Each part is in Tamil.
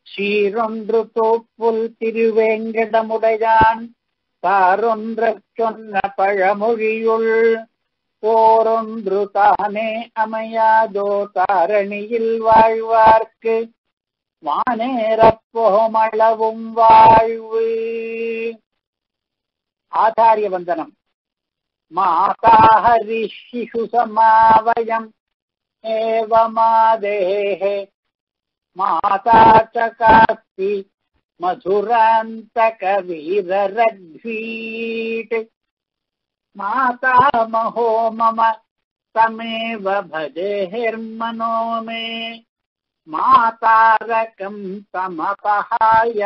சீரொன்று தோப்புல் திருவேங்கடமுடையான் தாரொன்றச் சொன்ன பழமொழியுள் போரொன்று தானே அமையாதோ தாரணியில் வாழ்வார்க்கு வானேறப் போமளவும் வாழ்வு. ஆச்சாரிய வந்தனம். மாதா ஹரி சிசு சமாவயம் ஏவமாதேஹ மாதா சகாஸ்தி மதுராந்தக வீரரத்வீட் மாதா மகோ மம தமேவ பஜேர்மனோ மே மாதாரகம் தமபஹாய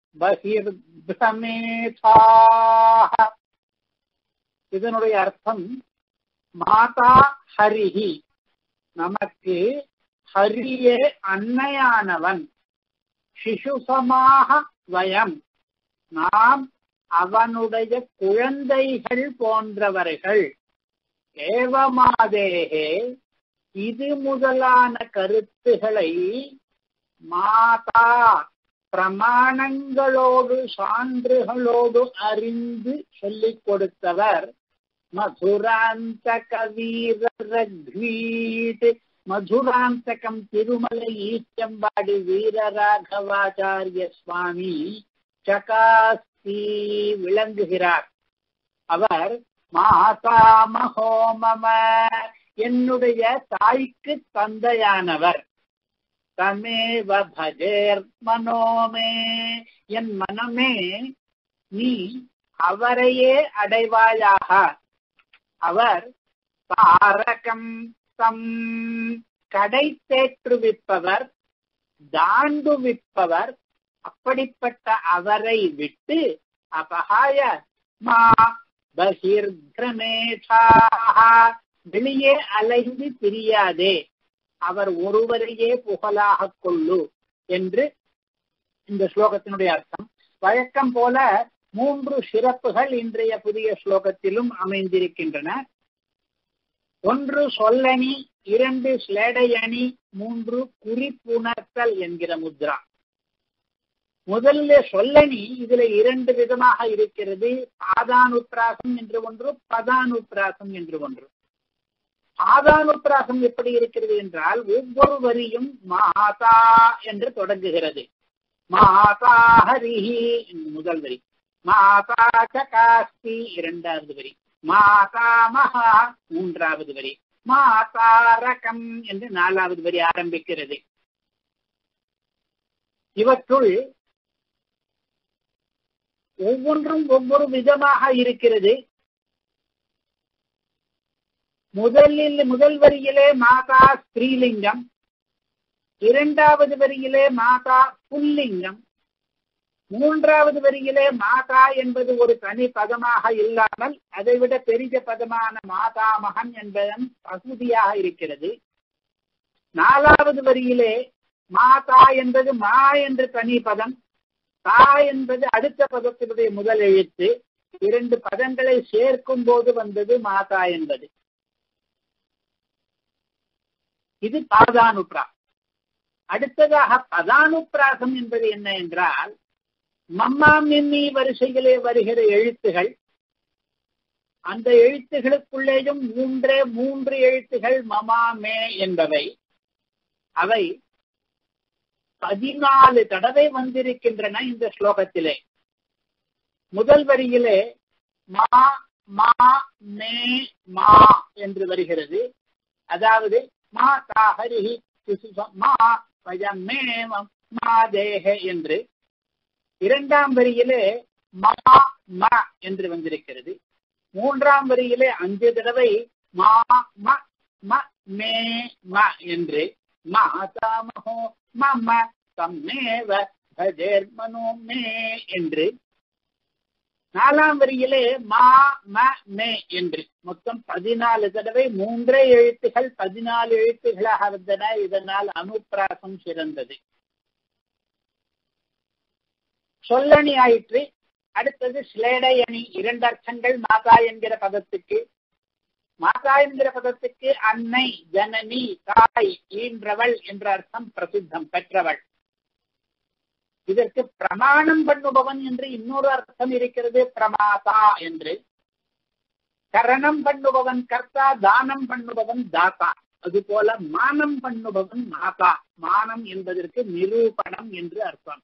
பகிர்ப்ரமேதாஹ. இதனுடைய அர்த்தம், மாதா ஹரிஹி, நமக்கு ஹரியே அன்னையானவன், சிசுசமாக வயம், நாம் அவனுடைய குழந்தைகள் போன்றவர்கள், ஏவமாதேகே, இது முதலான கருத்துகளை மாதா பிரமாணங்களோடு சான்றுகளோடு அறிந்து சொல்லிக் கொடுத்தவர் மதுராந்தக வீரரத்வீட். மதுராந்தகம் திருமலை ஈச்சம்பாடி வீரராகவாச்சாரிய சுவாமி சகாஸ்தி விளங்குகிறார். அவர் மாதா மகோ மம, என்னுடைய தாய்க்கு தந்தையானவர். தமேவ பஜேர் மனோமே, என் மனமே நீ அவரையே அடைவாயாக. அவர் தாரகம் தம், கடை தேற்றுவிப்பவர், தாண்டுவிப்பவர். அப்படிப்பட்ட அவரை விட்டு அபகாய மா பகிர்கிரமேஷாஹ, வெளியே அலைந்து திரியாதே, அவர் ஒருவரையே புகழாக கொள்ளு என்று இந்த ஸ்லோகத்தினுடைய அர்த்தம். வழக்கம் போல 3 சிறப்புகள் இன்றைய புதிய ஸ்லோகத்திலும் அமைந்திருக்கின்றன. 1 சொல்லணி, 2 ஸ்லேடை அணி, 3 குறிப்புணர்த்தல் என்கிற முத்ரா. முதல்ல சொல்லணி, இதுல 2 விதமாக இருக்கிறது. பாதானுப்பிராசம் என்று ஒன்று, பதானுப்பிராசம் என்று ஒன்று. ஆதானுப்பிராசம் எப்படி இருக்கிறது என்றால், ஒவ்வொரு வரியும் மாதா என்று தொடங்குகிறது. மாதா ஹரிஹி முதல் வரி, மாதா சகாஸ்தி இரண்டாவது வரி, மாதா மகா மூன்றாவது வரி, மாதா ரகம் என்று 4வது வரி ஆரம்பிக்கிறது. இவற்றுள் ஒவ்வொன்றும் ஒவ்வொரு விதமாக இருக்கிறது. முதல் வரியிலே மாதா ஸ்திரீலிங்கம், 2வது வரியிலே மாதா புல்லிங்கம், 3வது வரியிலே மாதா என்பது ஒரு தனி பதமாக இல்லாமல் அதைவிட பெரிய பதமான மாதா மகன் என்பதன் பகுதியாக இருக்கிறது. 4வது வரியிலே மாதா என்பது மா என்று தனி பதம், தா என்பது அடுத்த பதத்தினுடைய முதல் எழுத்து. 2 பதங்களை சேர்க்கும் போது வந்தது மாதா என்பது. இது பாதானுப்பிராசம். அடுத்ததாக பதானுப்பிராசம் என்பது என்ன என்றால், மம்மா மிம்மி வரிசையிலே வருகிற எழுத்துகள், அந்த எழுத்துகளுக்குள்ளேயும் 3 எழுத்துகள் மமா மே என்பவை. அவை 14 தடவை வந்திருக்கின்றன இந்த ஸ்லோகத்திலே. முதல் வரியிலே மா மா மே மா என்று வருகிறது. அதாவது மாதா ஹரிஹி மா வயம் மே மா தேஹ என்று. 2ஆம் வரியிலே மா ம என்று வந்திருக்கிறது. 3ஆம் வரியிலே 5 தடவை மா ம ம மே ம என்று. மாதா மகோ மம தம்மேவ பஜேர்மனோ மே என்று. 4ஆம் வரியிலே மா ம மே என்று. மொத்தம் 14 தடவை 3 எழுத்துகள் 14 எழுத்துகளாக வந்தன. இதனால் அனுப்பிராசம் சிறந்தது. சொல்லணி ஆயிற்று. அடுத்தது ஸ்லேடை அணி. 2 அர்த்தங்கள் மாதா என்கிற பதத்துக்கு. மாதா என்கிற பதத்துக்கு அன்னை, ஜனனி, தாய், ஈன்றவள் என்ற அர்த்தம் பிரசித்தம் பெற்றவள். இதற்கு பிரமாணம் பண்ணுபவன் என்று இன்னொரு அர்த்தம் இருக்கிறது, பிரமாதா என்று. கரணம் பண்ணுபவன் கர்த்தா, தானம் பண்ணுபவன் தாத்தா. அதுபோல மானம் பண்ணுபவன் மாதா. மானம் என்பதற்கு நிரூபணம் என்று அர்த்தம்.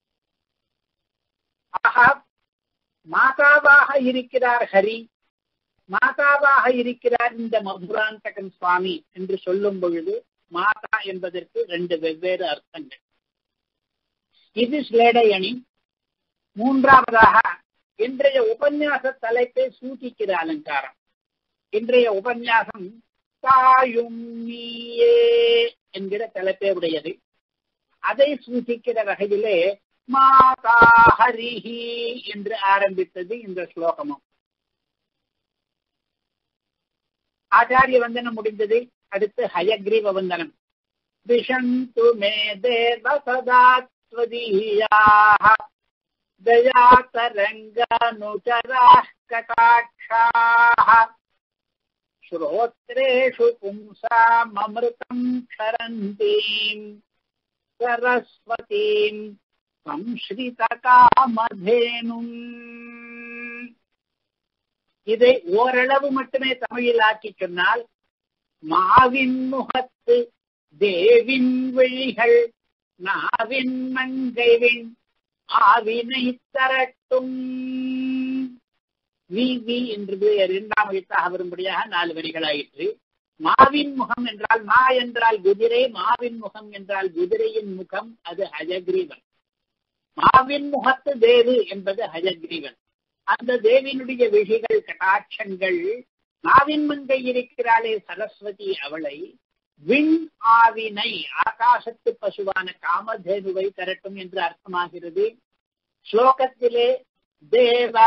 ஆக மாதாவாக இருக்கிறார் ஹரி, மாதாவாக இருக்கிறார் இந்த மதுராந்தகன் சுவாமி என்று சொல்லும் பொழுது மாதா என்பதற்கு ரெண்டு வெவ்வேறு அர்த்தங்கள். இது ஸ்லேடையணி. மூன்றாவதாக இன்றைய உபன்யாச தலைப்பை சூಚಿக்கிற அலங்காரம். இன்றைய உபன்யாசம் தாயும் நீயே என்கிற தலைப்பே உடையது. அதை சூಚಿக்கிற வகையிலே மாதா ஹரிஹி என்று ஆரம்பித்தது இந்த ஸ்லோகமும். ஆச்சாரிய வந்தனம் முடிந்தது. அடுத்து ஹயக்ரீவ வந்தனம். விஷந்து மே தேவ சதா ஸ்வதீயாஹ தயாதரங்கனுச்சராः கடாட்சாः ஸ்ரோத்ரேஷு பும்சாமமிருதம் க்ஷரந்தீம் சரஸ்வதீம் சம்ஸ்ரிதகாமதேனும். இதை ஓரளவு மட்டுமே தமிழில் ஆக்கி சொன்னால், மாவின் முகத்து தேவின் விழிகள் நாவின் மங்கைவின் ஆவினை தரட்டும். வி என்று இரண்டாம் எழுத்தாக வரும்படியாக 4 வரிகளாயிற்று. மாவின் முகம் என்றால், மா என்றால் குதிரை, மாவின் முகம் என்றால் குதிரையின் முகம், அது ஹயக்ரீவன். மாவின் முகத்து தேவு என்பது ஹயக்ரீவன். அந்த தேவியினுடைய விழிகள் கடாட்சங்கள், மாவின் மங்கை இருக்கிறாளே சரஸ்வதி, அவளை விண் ஆவினை ஆகாசத்து பசுவான காமதேனுவை தரட்டும் என்று அர்த்தமாகிறது. ஸ்லோகத்திலே தேவ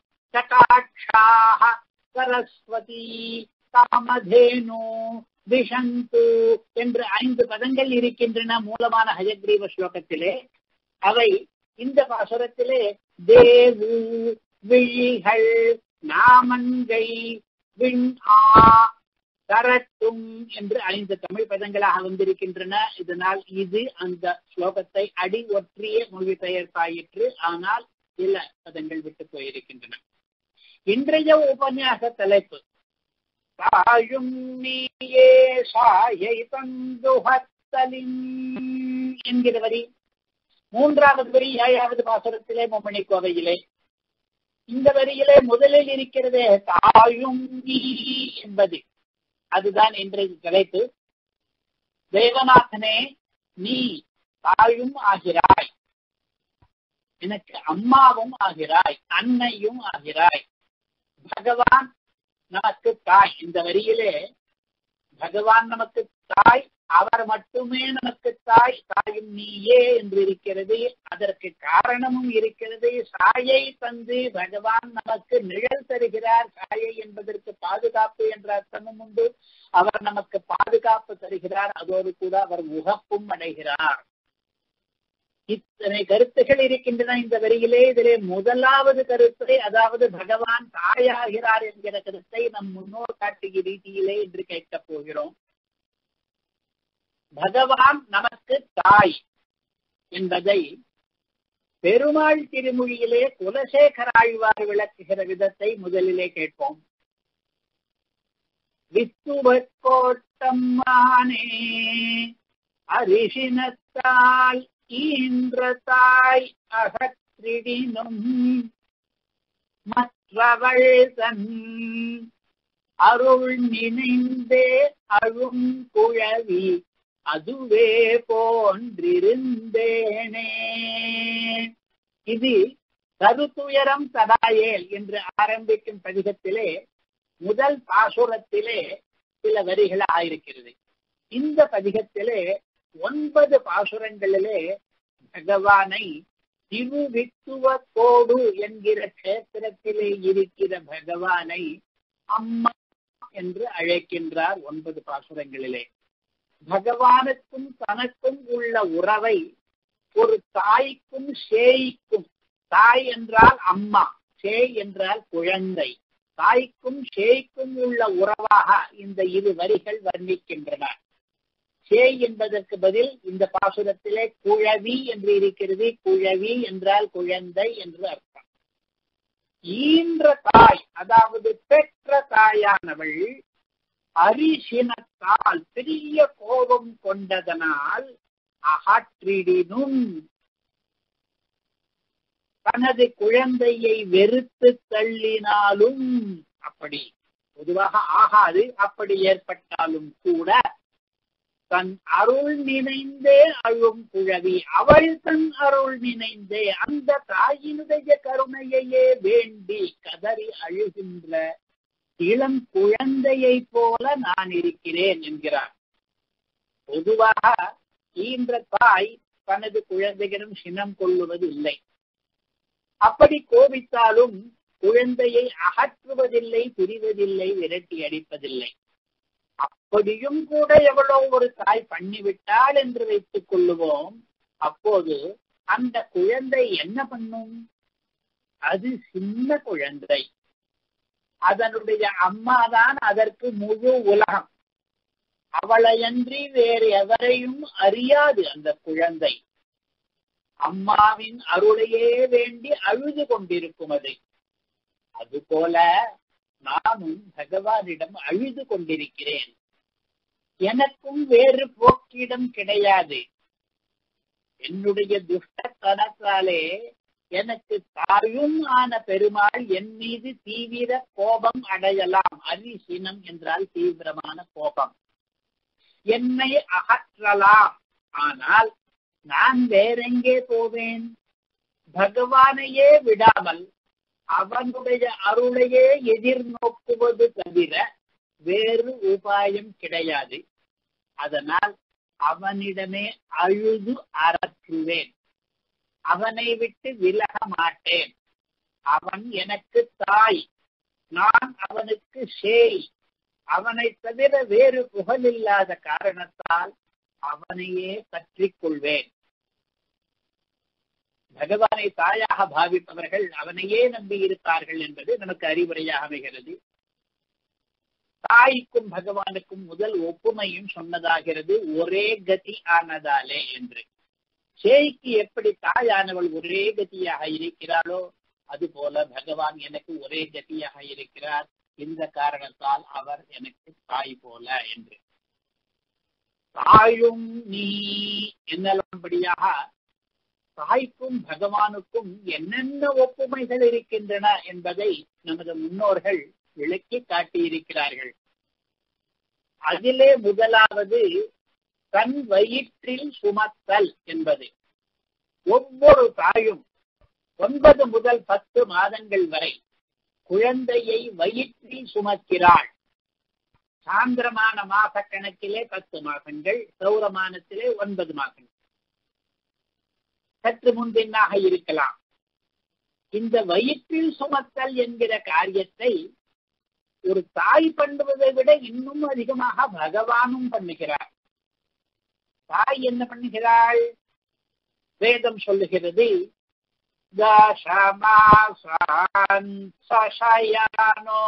கடாட்சாஹ சரஸ்வதி காமதேனு விஷந்து என்று 5 பதங்கள் இருக்கின்றன மூலமான ஹயக்ரீவ ஸ்லோகத்திலே. அவை இந்த பாசுரத்திலே தேவு, விழிகள், நாமங்கை, விண் ஆ, தரட்டும் என்று 5 தமிழ் பதங்களாக வந்திருக்கின்றன. இதனால் இது அந்த ஸ்லோகத்தை அடி ஒற்றிய மொழிபெயர்ப்பாயிற்று. ஆனால் சில பதங்கள் விட்டு போயிருக்கின்றன. இன்றைய உபன்யாச தலைப்பு தாயும் நீயே சாயை தந்துஹத்தலின் என்கிற வரி. 3வது வரி 7வது பாசுரத்திலே மும்மணி கோவையிலே. இந்த வரியிலே முதலில் இருக்கிறதே தாயும் நீ என்பது, அதுதான் இன்றைய தலைப்பு. தேவநாதனே, நீ தாயும் ஆகிறாய், எனக்கு அம்மாவும் ஆகிறாய், அன்னையும் ஆகிறாய். பகவான் நமக்கு தாய். இந்த வரியிலே பகவான் நமக்கு தாய், அவர் மட்டுமே நமக்கு தாய். தாயும் நீயே என்று இருக்கிறது. அதற்கு காரணமும் இருக்கிறது. சாயை தந்து பகவான் நமக்கு நிழல் தருகிறார். சாயை என்பதற்கு பாதுகாப்பு என்ற அர்த்தமும் உண்டு. அவர் நமக்கு பாதுகாப்பு தருகிறார். அதோடு கூட அவர் உகப்பும் அடைகிறார். இத்தனை கருத்துகள் இருக்கின்றன இந்த வரியிலே. இதிலே முதலாவது கருத்தை, அதாவது பகவான் தாயாகிறார் என்கிற கருத்தை நம் முன்னோர் காட்டிய ரீதியிலே இன்று கேட்கப் போகிறோம். பகவான் நமக்கு தாய் என்பதை பெருமாள் திருமொழியிலே குலசேகர ஆழ்வார் விளக்குகிற விதத்தை முதலிலே கேட்போம். வித்துவக்கோட்டம்மானே அரிசினத்தால் ஈன்ற தாய் அகற்றிடினும் மற்றவள் தன் அருள் நினைந்தே அழும் குழவி அதுவே போன்றிருந்தேனே. இது கருத்துயரம் தடாயேல் என்று ஆரம்பிக்கும் பதிகத்திலே முதல் பாசுரத்திலே சில வரிகள் ஆயிருக்கிறது. இந்த பதிகத்திலே 9 பாசுரங்களிலே பகவானை திருவித்துவ கோடு என்கிற கஷேத்திரத்திலே இருக்கிற பகவானை அம்மா என்று அழைக்கின்றார். 9 பாசுரங்களிலே பகவானுக்கும் தனக்கும் உள்ள உறவை ஒரு தாய்க்கும் சேய்க்கும், தாய் என்றால் அம்மா, சேய் என்றால் குழந்தை, தாய்க்கும் சேய்க்கும் உள்ள உறவாக இந்த 2 வரிகள் வர்ணிக்கின்றன. சேய் என்பதற்கு பதில் இந்த பாசுரத்திலே குழவி என்று இருக்கிறது. குழவி என்றால் குழந்தை என்று அர்த்தம். ஈன்ற தாய், அதாவது பெற்ற தாயானவள் அரிசினத்தால் பெரிய கோபம் கொண்டதனால் அகற்றிடினும் தனது குழந்தையை வெறுத்து தள்ளினாலும், அப்படி பொதுவாக ஆகாது, அப்படி ஏற்பட்டாலும் கூட தன் அருள் நினைந்தே அழும் குழவி, அவள் தன் அருள் நினைந்தே அந்த தாயினுடைய கருணையையே வேண்டி கதறி அழுகின்ற இளம் குழந்தையை போல நான் இருக்கிறேன் என்கிறார். பொதுவாக ஈன்ற தாய் தனது குழந்தைகளும் சினம் கொள்ளுவது இல்லை. அப்படி கோபித்தாலும் குழந்தையை அகற்றுவதில்லை, பிரிவதில்லை, விரட்டி அடிப்பதில்லை. அப்படியும் கூட எவ்வளோ ஒரு தாய் பண்ணிவிட்டாள் என்று வைத்துக் கொள்ளுவோம். அப்போது அந்த குழந்தை என்ன பண்ணும்? அது சின்ன குழந்தை, அதனுடைய அம்மாதான் அதற்கு முழு உலகம். அவளையன்றி வேறு எவரையும் அறியாது அந்த குழந்தை. அம்மாவின் அருளையே வேண்டி அழுது கொண்டிருக்கும் அது. அதுபோல நானும் பகவானிடம் அழுது கொண்டிருக்கிறேன். எனக்கும் வேறு போக்கிடம் கிடையாது. என்னுடைய துஷ்டத்தனத்தாலே எனக்கு தாயும் ஆன பெருமாள் என் மீது தீவிர கோபம் அடையலாம். அரிசினம் என்றால் தீவிரமான கோபம். என்னை அகற்றலாம். ஆனால் நான் வேறெங்கே போவேன்? பகவானையே விடாமல் அவனுடைய அருளையே எதிர்நோக்குவது தவிர வேறு உபாயம் கிடையாது. அதனால் அவனிடமே அழுது அறற்றுவேன். அவனை விட்டு விலக மாட்டேன். அவன் எனக்கு தாய், நான் அவனுக்கு சேய். அவனை தவிர வேறு புகழில்லாத காரணத்தால் அவனையே பற்றிக் கொள்வேன். பகவானை தாயாக பாவிப்பவர்கள் அவனையே நம்பி இருப்பார்கள் என்பது நமக்கு அறிவுரையாக அமைகிறது. தாய்க்கும் பகவானுக்கும் முதல் ஒப்புமையும் சொன்னதாகிறது, ஒரே கதி ஆனதாலே என்று. சேய்க்கு எப்படி தாயானவள் ஒரே கதியாக இருக்கிறாளோ அதுபோல பகவான் எனக்கு ஒரே கதியாக இருக்கிறார். இந்த காரணத்தால் அவர் எனக்கு தாய் போல என்று. தாயும் நீ என்னும்படியாக தாய்க்கும் பகவானுக்கும் என்னென்ன ஒப்புமைகள் இருக்கின்றன என்பதை நமது முன்னோர்கள் விளக்கி காட்டியிருக்கிறார்கள். அதிலே முதலாவது தன் வயிற்றில் சுமத்தல் என்பது. ஒவ்வொரு தாயும் 9 முதல் 10 மாதங்கள் வரை குழந்தையை வயிற்றில் சுமக்கிறாள். சாந்திரமான மாச கணக்கிலே 10 மாதங்கள், சௌரமானத்திலே 9 மாதங்கள், சற்று முன்பின்னாக இருக்கலாம். இந்த வயிற்றில் சுமத்தல் என்கிற காரியத்தை ஒரு தாய் பண்ணுவதை விட இன்னும் அதிகமாக பகவானும் பண்ணுகிறார். தாய் என்ன பண்ணுகிறாள்? வேதம் சொல்லுகிறது, தசமாசான் சசயானோ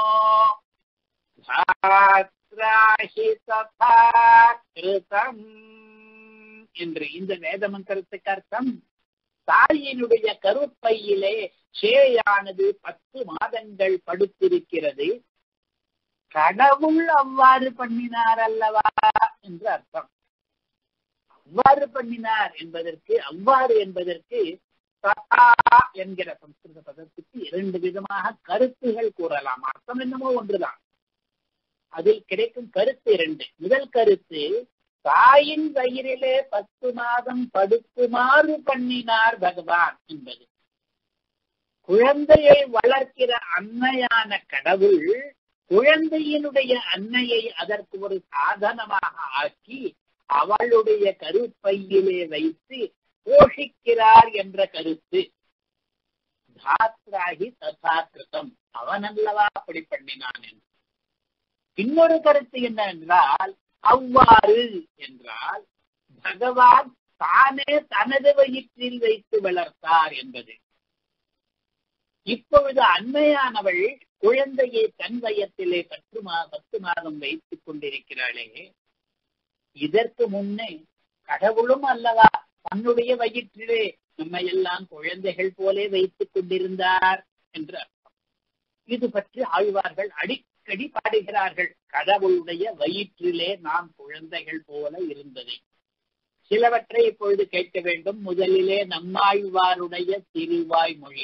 தாத்ராஹி ததா கிருதம் என்று. இந்த வேத மந்திரத்துக்கு அர்த்தம், தாயினுடைய கருப்பையிலே சேயானது 10 மாதங்கள் படுத்திருக்கிறது. கடவுள் அவ்வாறு பண்ணினார் அல்லவா என்று அர்த்தம். அவ்வாறு பண்ணினார் என்பதற்கு, அவ்வாறு என்பதற்கு ததா என்கிற சம்ஸ்கிருத பதத்துக்கு 2 விதமாக கருத்துகள் கூறலாம். அர்த்தம் என்னமோ ஒன்றுதான், அதில் கிடைக்கும் கருத்து 2. முதல் கருத்து, தாயின் வயிறிலே 10 மாதம் படுக்குமாறு பண்ணினார் பகவான் என்பது. குழந்தையை வளர்க்கிற அன்னையான கடவுள் குழந்தையினுடைய அன்னையை அதற்கு ஒரு சாதனமாக ஆக்கி அவளுடைய கருப்பையிலே வைத்து போஷிக்கிறார் என்ற கருத்து. தாத்ராஹி ததா கிருதம், அவனல்லவா அப்படி பண்ணினான் என்று. இன்னொரு கருத்து என்னவென்றால், அவ்வாறு என்றால் பகவான் தானே தனது வயிற்றில் வைத்து வளர்த்தார் என்பது. இப்பொழுது அன்னையானவள் குழந்தையை தன் வயத்திலே 10 மாதம் வைத்துக் கொண்டிருக்கிறாளே, இதற்கு முன்னே கடவுளும் அல்லவா தன்னுடைய வயிற்றிலே நம்மை எல்லாம் குழந்தைகள் போலே வைத்துக் கொண்டிருந்தார் என்று அர்த்தம். இது பற்றி ஆழ்வார்கள் அடிக்கடி பாடுகிறார்கள். கடவுளுடைய வயிற்றிலே நாம் குழந்தைகள் போல இருந்ததை சிலவற்றை இப்பொழுது கேட்க வேண்டும். முதலிலே நம்மாழ்வாருடைய திருவாய்மொழி.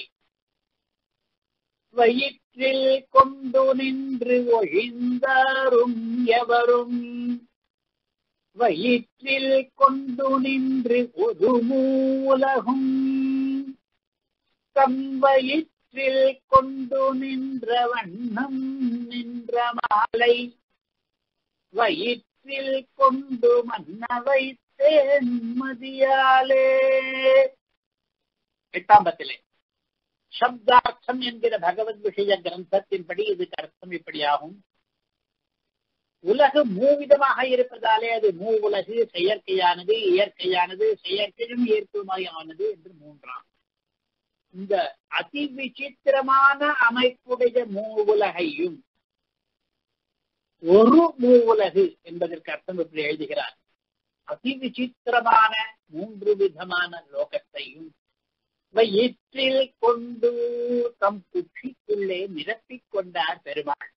வயிற்றில் கொண்டு நின்று ஒழிந்தாரும் எவரும், வயிற்றில் கொண்டு நின்று ஒரு மூலகும், தம் வயிற்றில் கொண்டு நின்ற வண்ணம் நின்ற மாலை, வயிற்றில் கொண்டு மன்னவை மதியாலே. 8ஆம் பத்திலே சப்தார்த்தம் என்கிற பகவத் விஷய கிரந்தத்தின்படி இதுக்கு அர்த்தம் இப்படியாகும். உலகு மூவிதமாக இருப்பதாலே அது மூ உலகு, செயற்கையானது, இயற்கையானது, செயற்கையும் இயற்கையுமானது என்று மூன்றாம். இந்த அதி விசித்திரமான அமைப்புடைய மூ உலகையும் ஒரு மூ உலகு என்பதற்கு அர்த்தம் இப்படி எழுதுகிறார். அதி விசித்திரமான 3 விதமான லோகத்தையும் வயிற்றில் கொண்டு தம் குட்சிக்குள்ளே நிரப்பிக் கொண்டார் பெருமாள்.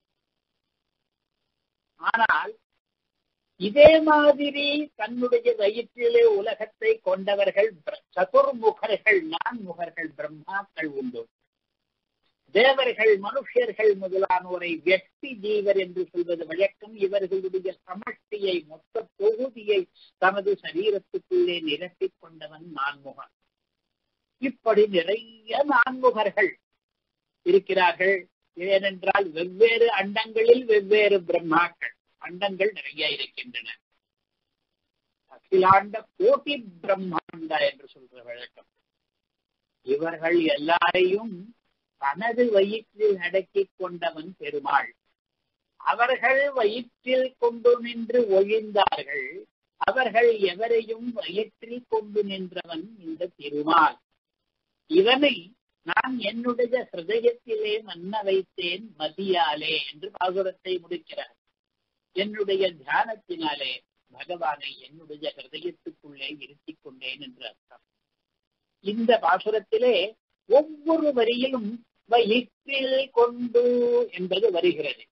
ஆனால் இதே மாதிரி தன்னுடைய வயிற்றிலே உலகத்தை கொண்டவர்கள் சதுர்முகர்கள், 4 பிரம்மாக்கள் உண்டு. தேவர்கள், மனுஷர்கள் முதலானோரை வெட்டி ஜீவர் என்று சொல்வது வழக்கம். இவர்களுடைய சமஷ்டியை, மொத்த தொகுதியை தனது சரீரத்துக்குள்ளே நிரப்பிக் கொண்டவன் நான்முகன். இப்படி நிறைய நான்முகர்கள் இருக்கிறார்கள். ஏனென்றால் வெவ்வேறு அண்டங்களில் வெவ்வேறு பிரம்மாக்கள், அண்டங்கள் நிறைய இருக்கின்றன. அகிலாண்ட கோட்டி பிரம்மாண்டா என்று சொல்ற வழக்கம். இவர்கள் எல்லாரையும் தனது வயிற்றில் அடக்கிக் கொண்டவன் பெருமாள். அவர்கள் வயிற்றில் கொண்டு நின்று ஒழிந்தார்கள். அவர்கள் எவரையும் வயிற்றில் கொண்டு நின்றவன் இந்த திருமால். இவனை நான் என்னுடைய ஹிருதயத்திலே மன்ன வைத்தேன் மதியாலே என்று பாசுரத்தை முடிக்கிறார். என்னுடைய தியானத்தினாலே பகவானை என்னுடைய ஹிருதயத்துக்குள்ளே இருத்திக் கொண்டேன் என்று அர்த்தம். இந்த பாசுரத்திலே ஒவ்வொரு வரியிலும் வயிற்றில் கொண்டு என்பது வருகிறது.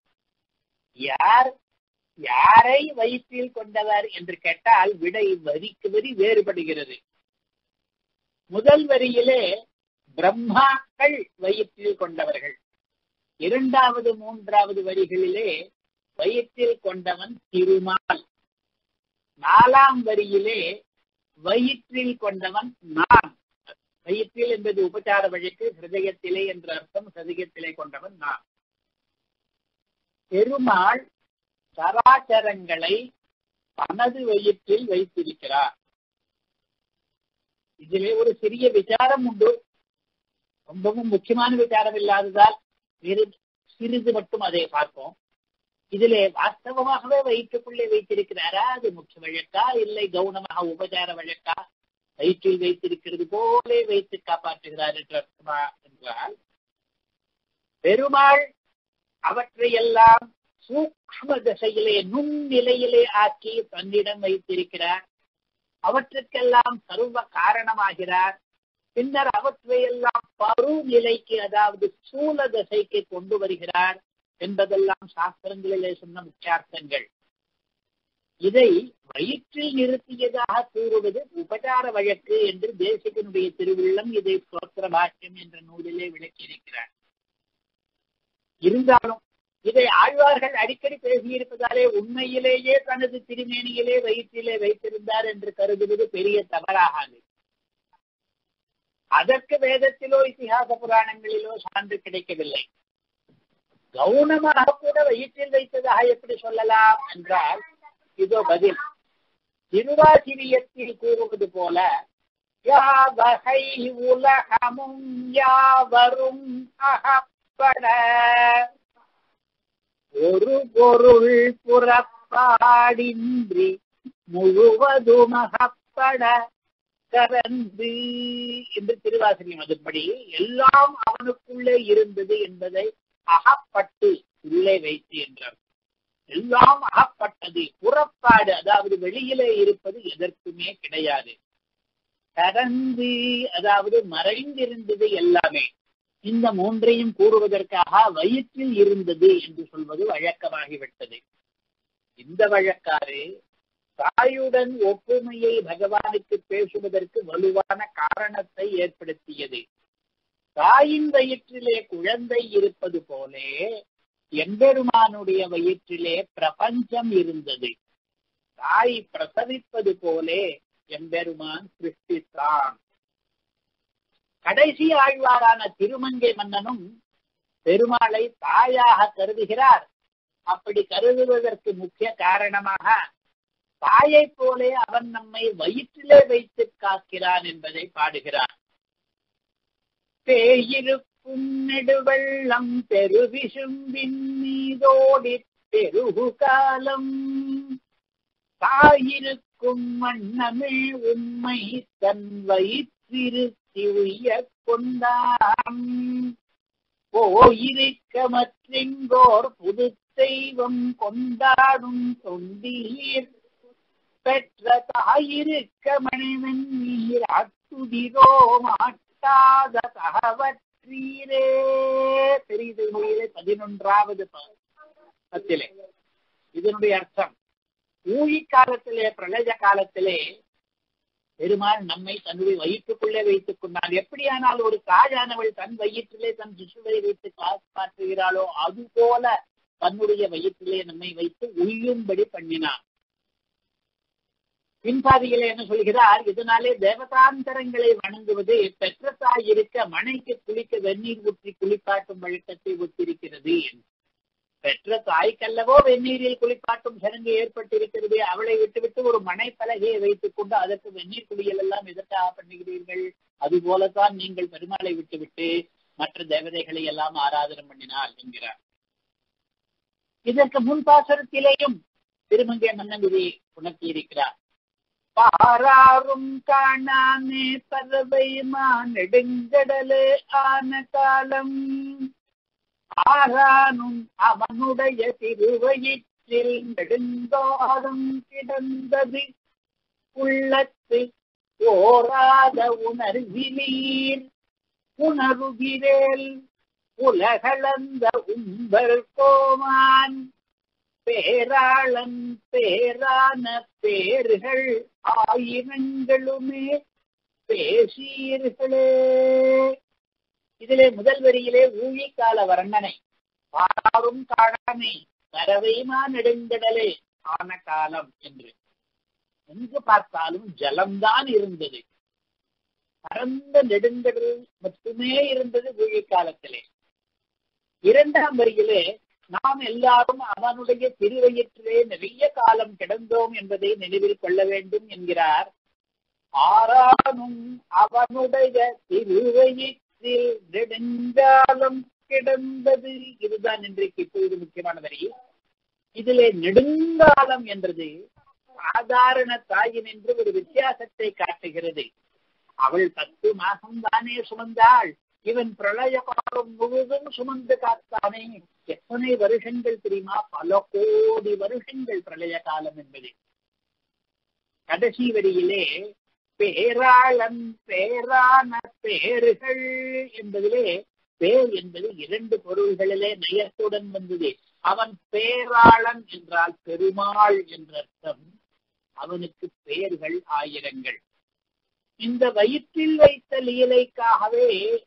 யாரை வயிற்றில் கொண்டவர் என்று கேட்டால் விடை வரிக்கு வரி வேறுபடுகிறது. முதல் வரியிலே பிரம்மாக்கள் வயிற்றில் கொண்டவர்கள், 2வது 3வது வரிகளிலே வயிற்றில் கொண்டவன் திருமால், 4ஆம் வரியிலே வயிற்றில் கொண்டவன் நான். வயிற்றில் என்பது உபச்சார வழக்கு, ஹிருதயத்திலே என்ற அர்த்தம். ஹிருதயத்திலே கொண்டவன் நான். பெருமாள் சராச்சரங்களை தனது வயிற்றில் வைத்திருக்கிறார். இதிலே ஒரு சிறிய விசாரம் உண்டு. ரொம்பவும் முக்கியமான விசாரம் இல்லாததால் சிறிது மட்டும் அதை பார்ப்போம். இதிலே வாஸ்தவமாகவே வயிற்றுக்குள்ளே வைத்திருக்கிறாரா, அது முக்கிய வழக்கா, இல்லை கவுனமாக உபச்சார வழக்கா, வயிற்றில் வைத்திருக்கிறது போலே வைத்து காப்பாற்றுகிறார் என்று அர்த்தமா என்றால், பெருமாள் அவற்றையெல்லாம் சூக்ஷ்ம தசையிலே, நுண்ணிலையிலே ஆக்கி தன்னிடம் வைத்திருக்கிறார். அவற்றுக்கெல்லாம் சர்வ காரணமாகிறார். பின்னர் அவற்றையெல்லாம் பருநிலைக்கு, அதாவது ஸ்தூல தசைக்கு கொண்டு வருகிறார் என்பதெல்லாம் சாஸ்திரங்களிலே சொன்ன முக்கியார்த்தங்கள். இதை வயிற்றில் நிறுத்தியதாக கூறுவது உபச்சார வழக்கு என்று தேசிகனுடைய திருவுள்ளம் இதை ஸ்தோத்திர பாஷ்யம் என்ற நூலிலே விளக்கியிருக்கிறார். இருந்தாலும் இதை ஆழ்வார்கள் அடிக்கடி பேசியிருப்பதாலே உண்மையிலேயே தனது திருமேனியிலே வயிற்றிலே வைத்திருந்தார் என்று கருதுவது பெரிய தவறாகாது. அதற்கு வேதத்திலோ இதிகாச புராணங்களிலோ சான்று கிடைக்கவில்லை. கவுனமாக கூட வயிற்றில் வைத்ததாக எப்படி சொல்லலாம் என்றால், இதோ பதில். திருவாசிரியத்தில் கூறுவது போல, யாவகை உலகமும் யாவரும் அகப்பட ஒரு பொருள் புறப்பாடின்றி முழுவதும் அகப்பட கரந்து என்று திருவாசகம். அதுபடி எல்லாம் அவனுக்குள்ளே இருந்தது என்பதை அகப்பட்டு உள்ளே வைத்து என்றார். எல்லாம் அகப்பட்டது. புறப்பாடு, அதாவது வெளியிலே இருப்பது எதற்குமே கிடையாது. கரந்து, அதாவது மறைந்திருந்தது எல்லாமே. இந்த மூன்றையும் கூறுவதற்காக வயிற்றில் இருந்தது என்று சொல்வது வழக்கமாகிவிட்டது. இந்த வழக்காறு தாயுடன் ஒப்புமையை பகவானுக்கு பேசுவதற்கு வலுவான காரணத்தை ஏற்படுத்தியது. தாயின் வயிற்றிலே குழந்தை இருப்பது போலே எம்பெருமானுடைய வயிற்றிலே பிரபஞ்சம் இருந்தது. தாய் பிரசவிப்பது போலே எம்பெருமான் சிருஷ்டித்தான். கடைசி ஆழ்வாரான திருமங்கை மன்னனும் பெருமாளை தாயாக கருதுகிறார். அப்படி கருதுவதற்கு முக்கிய காரணமாக தாயை போலே அவன் நம்மை வயிற்றிலே வைத்து காக்கிறான் என்பதை பாடுகிறான். பேயிருக்கும் நெடுவெள்ளம் பெருவிசும்பின் மீதோடி பெருகு காலம் தாயிருக்கும் வண்ணமே உம்மை தன் வயிற்றிருத்தி உய்ய கொண்டான். போயிருக்க மற்றெங்கோர் புது தெய்வம் கொண்டாடும் தொண்டீர் பெற்ற தாயிருக்க மணிவன் நீர் அத்துதிரோ மாட்டாத தகவற்றீரே. பெரிது மொழியிலே 11வது பத்திலே இதனுடைய அர்த்தம், ஊழி காலத்திலே பிரளய காலத்திலே பெருமாள் நம்மை தன்னுடைய வயிற்றுக்குள்ளே வைத்துக் கொண்டான். எப்படியானால் ஒரு தாயானவள் தன் வயிற்றிலே தன் சிசுவை வைத்து காப்பாற்றுகிறாளோ அதுபோல தன்னுடைய வயிற்றிலே நம்மை வைத்து உய்யும்படி பண்ணினான். பின்பாதியிலே என்ன சொல்கிறார், இதனாலே தேவதாந்தரங்களை வணங்குவது பெற்ற தாய் இருக்க மனைக்கு குளிக்க வெந்நீர் ஊற்றி குளிப்பாட்டும் வழக்கத்தை ஒத்திருக்கிறது. பெற்ற தாய்க்கல்லவோ வெந்நீரில் குளிப்பாட்டும் சடங்கு ஏற்பட்டிருக்கிறது. அவளை விட்டுவிட்டு ஒரு மனை பலகையை வைத்துக் கொண்டு அதற்கு வெந்நீர் குளியல் எல்லாம் எதற்காக பண்ணுகிறீர்கள்? அதுபோலத்தான் நீங்கள் பெருமாளை விட்டுவிட்டு மற்ற தேவதைகளை எல்லாம் ஆராதனை பண்ணினார் என்கிறார். இதற்கு முன்பாசரத்திலேயும் திருமங்கை மன்னன் இதை உணர்த்தியிருக்கிறார். பாராரும் காணாமே பறவை நெடுங்கடலே ஆன காலம் ஆரானும் அவனுடைய திருவயிற்றில் நெடுங்காலம் கிடந்தது உள்ளத்து ஓராத உணர்விலீர் உணர்கிறேல் உலகளந்த உம்பர் கோமான் பேராளன் பேரான பேர்கள் ஆயிரங்களுமே பேசீர்களே. இதிலே முதல் வரியிலே ஊழிக்கால வர்ணனை. பாராரும் காணாமே பறவைமா நெடுங்கடலே ஆன காலம் என்று. எங்கு பார்த்தாலும் ஜலம்தான் இருந்தது. பரந்த நெடுங்கடல் மட்டுமே இருந்தது ஊழிக்காலத்திலே. 2ஆம் வரியிலே நாம் எல்லாரும் அவனுடைய திருவயிற்றிலே நிறைய காலம் கிடந்தோம் என்பதை நினைவில் கொள்ள வேண்டும் என்கிறார். ஆரானும் அவனுடைய திருவயிற்றில் நெடுங்காலம் கிடந்தது. இதுதான் இன்றைக்கு இப்பொழுது முக்கியமான வரி. இதிலே நெடுங்காலம் என்றது சாதாரண தாயின் என்று ஒரு வித்தியாசத்தை காட்டுகிறது. அவள் 10 மாசம் தானே சுமந்தாள். இவன் பிரளய காலம் முழுவதும் சுமந்து காத்தானே. எத்தனை வருஷங்கள் தெரியுமா? பல கோடி வருஷங்கள் பிரளய காலம் என்பது. கடைசி வரியிலே பேராளன் பேரான பேர்கள் என்பதிலே பேர் என்பது 2 பொருள்களிலே நயத்துடன் வந்தது. அவன் பேராளன் என்றால் பெருமாள் என்ற அர்த்தம். அவனுக்கு பெயர்கள் ஆயிரங்கள். இந்த வயிற்றில் வைத்த லீலைக்காகவே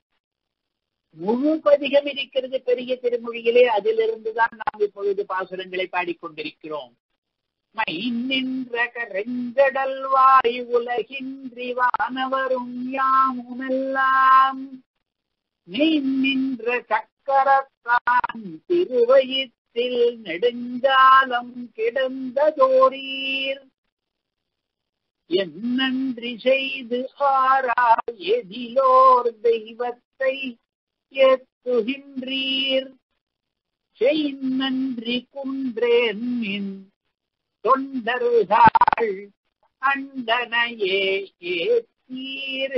முழு பதிகம் இருக்கிறது பெரிய திருமொழியிலே. அதிலிருந்துதான் நாம் இப்பொழுது பாசுரங்களை பாடிக்கொண்டிருக்கிறோம். மை நின்ற கரெங்கடல் வாய் உலகின்றி வானவரும் யாமுமெல்லாம் மெய் நின்ற சக்கரத்தான் திருவயிற்றில் நெடுஞ்சாலம் கிடந்ததோரீர் என்னன்றி செய்து ஆரா எதிலோர் தெய்வத்தை ஏத்துகின்றீர் செய்நன்றி குன்றேன் தொண்டர்கள் அண்டனையே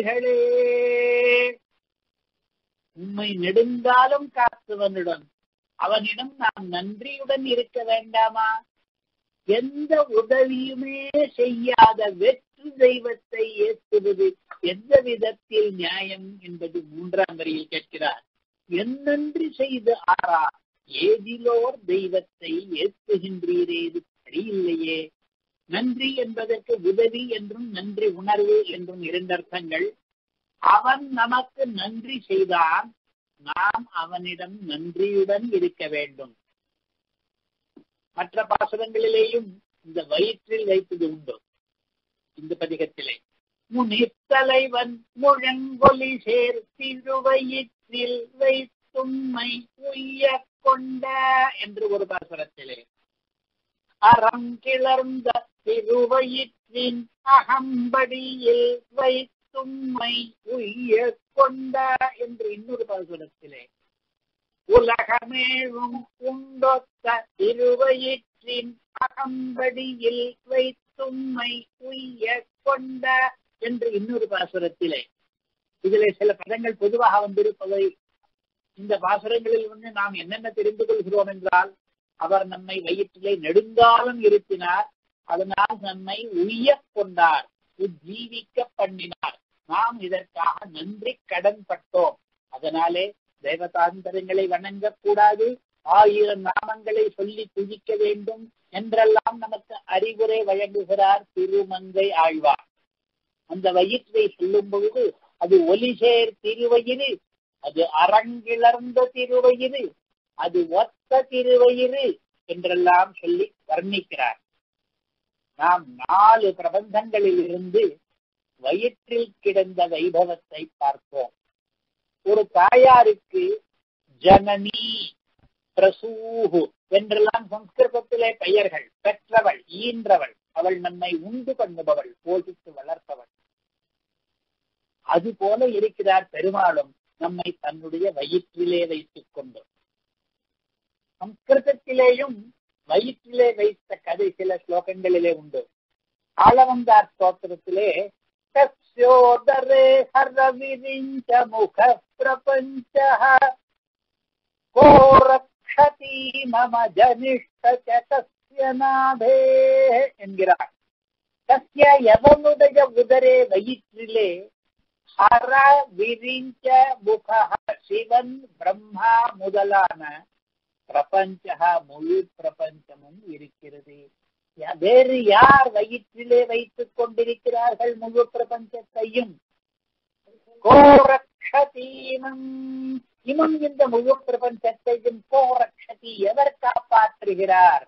ஏத்தீர்களே. உம்மை நெடுங்காலம் காத்தவனுடன் அவனிடம் நாம் நன்றியுடன் இருக்க வேண்டாமா? எந்த உதவியுமே செய்யாத வெற்று தெய்வத்தை ஏற்றுவது எந்த விதத்தில் நியாயம் என்பது 3ஆம் வரியில் கேட்கிறார். என்னன்றி செய்து ஆறா ஏதிலோர் தெய்வத்தை ஏற்றுகின்றீரே, இது சரியில்லையே. நன்றி என்பதற்கு உதவி என்றும் நன்றி உணர்வு என்றும் 2 அர்த்தங்கள். அவன் நமக்கு நன்றி செய்தான், நாம் அவனிடம் நன்றியுடன் இருக்க வேண்டும். மற்ற பாசுரங்களிலேயும் இந்த வயிற்றில் வைத்தது உண்டு. இந்த பதிகத்திலே முனித்தலைவன் முழங்கொலி சேர் திருவயிற்றில் வைத்தும்மை உய்ய கொண்ட என்று ஒரு பாசுரத்திலே, அறம் கிளர்ந்த திருவயிற்றின் அகம்படியில் வைத்தும்மை உய்ய கொண்ட என்று இன்னொரு பாசுரத்திலே, உலகமேழும் உண்டொத்த திருவயிற்றின் அகம்படியில் வைத்தும்மை உய்ய கொண்ட என்று இன்னொரு பாசுரத்திலே. இதிலே சில பதங்கள் பொதுவாக வந்திருப்பதை இந்த பாசுரங்களில் வந்து நாம் என்னென்ன தெரிந்து கொள்கிறோம் என்றால், அவர் நம்மை வயிற்றிலே நெடுங்காலம் இருத்தினார், அதனால் நம்மை உய்ய கொண்டார், உஜ்ஜீவிக்க பண்ணினார். நாம் இதற்காக நன்றி கடன் பட்டோம். அதனாலே தேவதாந்தரங்களை வணங்கக்கூடாது, 1000 நாமங்களை சொல்லி துதிக்க வேண்டும் என்றெல்லாம் நமக்கு அறிவுரை வழங்குகிறார் திருமங்கை ஆழ்வார். அந்த வயிற்றை சொல்லும் பொழுது அது ஒலிசேர் திருவயிறு, அது அரங்கிளர்ந்த திருவயிறு, அது ஒத்த திருவயிறு என்றெல்லாம் சொல்லி வர்ணிக்கிறார். நாம் 4 பிரபந்தங்களில் இருந்து வயிற்றில் கிடந்த வைபவத்தை பார்ப்போம். ஒரு தாயாருக்கு ஜனனி, பிரசூஹு என்றெல்லாம் சம்ஸ்கிருதத்திலே பெயர்கள். பெற்றவள், ஈன்றவள், அவள் நம்மை உண்டு பண்ணுபவள், போஷித்து வளர்ப்பவள். அது போல இருக்கிறார் பெருமாளும் நம்மை தன்னுடைய வயிற்றிலே வைத்துக் கொண்டு. சம்ஸ்கிருதத்திலேயும் வயிற்றிலே வைத்த கதை சில ஸ்லோகங்களிலே உண்டு. ஆளவந்தார் ஸ்தோத்திரத்திலே தஸ்யோதரே ஹரவிரிஞ்ச முக பிரபஞ்சஹ கோரக்ஷதி மம ஜனிஷ்ட தஸ்ய நாபே என்கிறார். தஸ்ய எவனுடைய உதரே வயிற்றிலே ஹர விரிஞ்ச முக சிவன் பிரம்மா முதலான பிரபஞ்ச முழு பிரபஞ்சமும் இருக்கிறது. வேறு யார் வயிற்றிலே வைத்துக் கொண்டிருக்கிறார்கள் முழு பிரபஞ்சத்தையும்? கோரக்ஷதீனம், இவன் இந்த முழு பிரபஞ்சத்தையும் கோரக்ஷதி எவர் காப்பாற்றுகிறார்?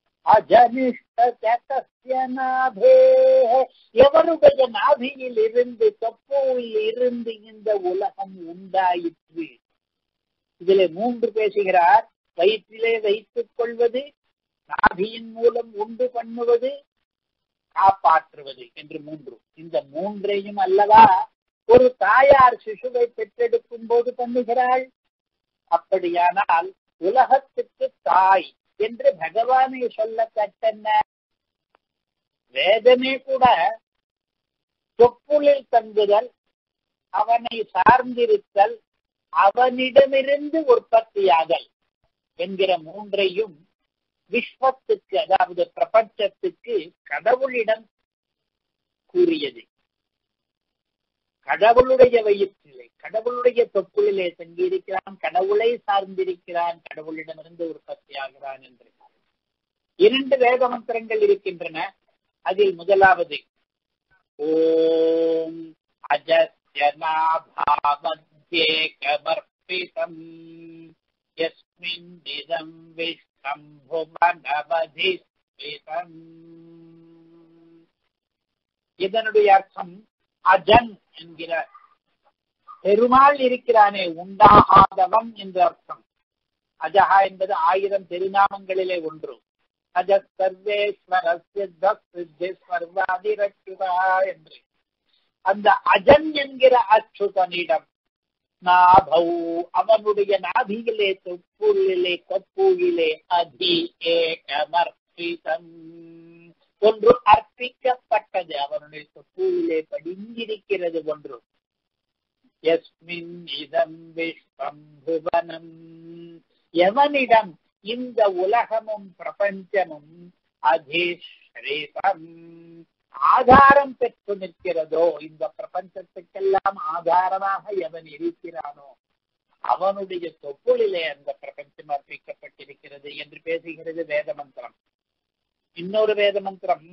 அஜனிஷ்ட நாபே, எவருடைய நாபியில் இருந்து தொப்பூவில் இருந்து இந்த உலகம் உண்டாயிற்று. இதிலே 3 பேசுகிறார். வயிற்றிலே வைத்துக் கொள்வது, நாபியின் மூலம் உண்டு பண்ணுவது, காப்பாற்றுவது என்று 3. இந்த 3ஐயும் அல்லவா ஒரு தாயார் சிசுவை பெற்றெடுக்கும் போது பண்ணுகிறாள்? அப்படியானால் உலகத்துக்கு தாய் என்று பகவானை சொல்லத்தக்கென்ன? வேதமே கூட தொப்புளில் தங்குதல், அவனை சார்ந்திருத்தல், அவனிடமிருந்து உற்பத்தியாதல் என்கிற 3ஐயும் விஸ்வத்துக்கு, அதாவது பிரபஞ்சத்துக்கு கடவுளிடம் கூறியது. கடவுளுடைய வயிற்றிலே, கடவுளுடைய தொப்புளிலே தங்கியிருக்கிறான், கடவுளை சார்ந்திருக்கிறான், கடவுளிடமிருந்து உற்பத்தியாகிறான் என்று 2 வேத மந்திரங்கள் இருக்கின்றன. அதில் முதலாவது ஓம் அஜஸ்யநாபாமத்யேகமர்ப்பிதம் யஸ்மின் இதம் விஷ்ணம்புமனவதிஸ்மிதம். இதனுடைய அர்த்தம் அஜன் என்கிற பெருமாள் இருக்கிறானே, உண்டாகாதவன் என்று அர்த்தம். அஜஹா என்பது 1000 திருநாமங்களிலே ஒன்று. அஜ சர்வேஸ்வரஸ்வர்வாதிரட்சுதா என்று. அந்த அஜன் என்கிற அச்சுதனிடம் நாபௌ, அவனுடைய நாபியிலே தொப்புளிலே கொப்புயிலே அதி ஏகமர்ப்பிதம், ஒன்று அர்ப்பிக்கப்பட்டது, அவனுடைய தொப்புளிலே படிந்திருக்கிறது ஒன்று. யஸ்மின் இதம் விஸ்வம் புவனம், எவனிடம் இந்த உலகமும் பிரபஞ்சமும் அதிஷ்ரிதம் ஆதாரம் பெற்று நிற்கிறதோ, இந்த பிரபஞ்சத்துக்கெல்லாம் ஆதாரமாக எவன் இருக்கிறானோ அவனுடைய தொப்புளிலே அந்த பிரபஞ்சம் அர்ப்பிக்கப்பட்டிருக்கிறது என்று பேசுகிறது வேத மந்திரம். இன்னொரு வேத மந்திரம்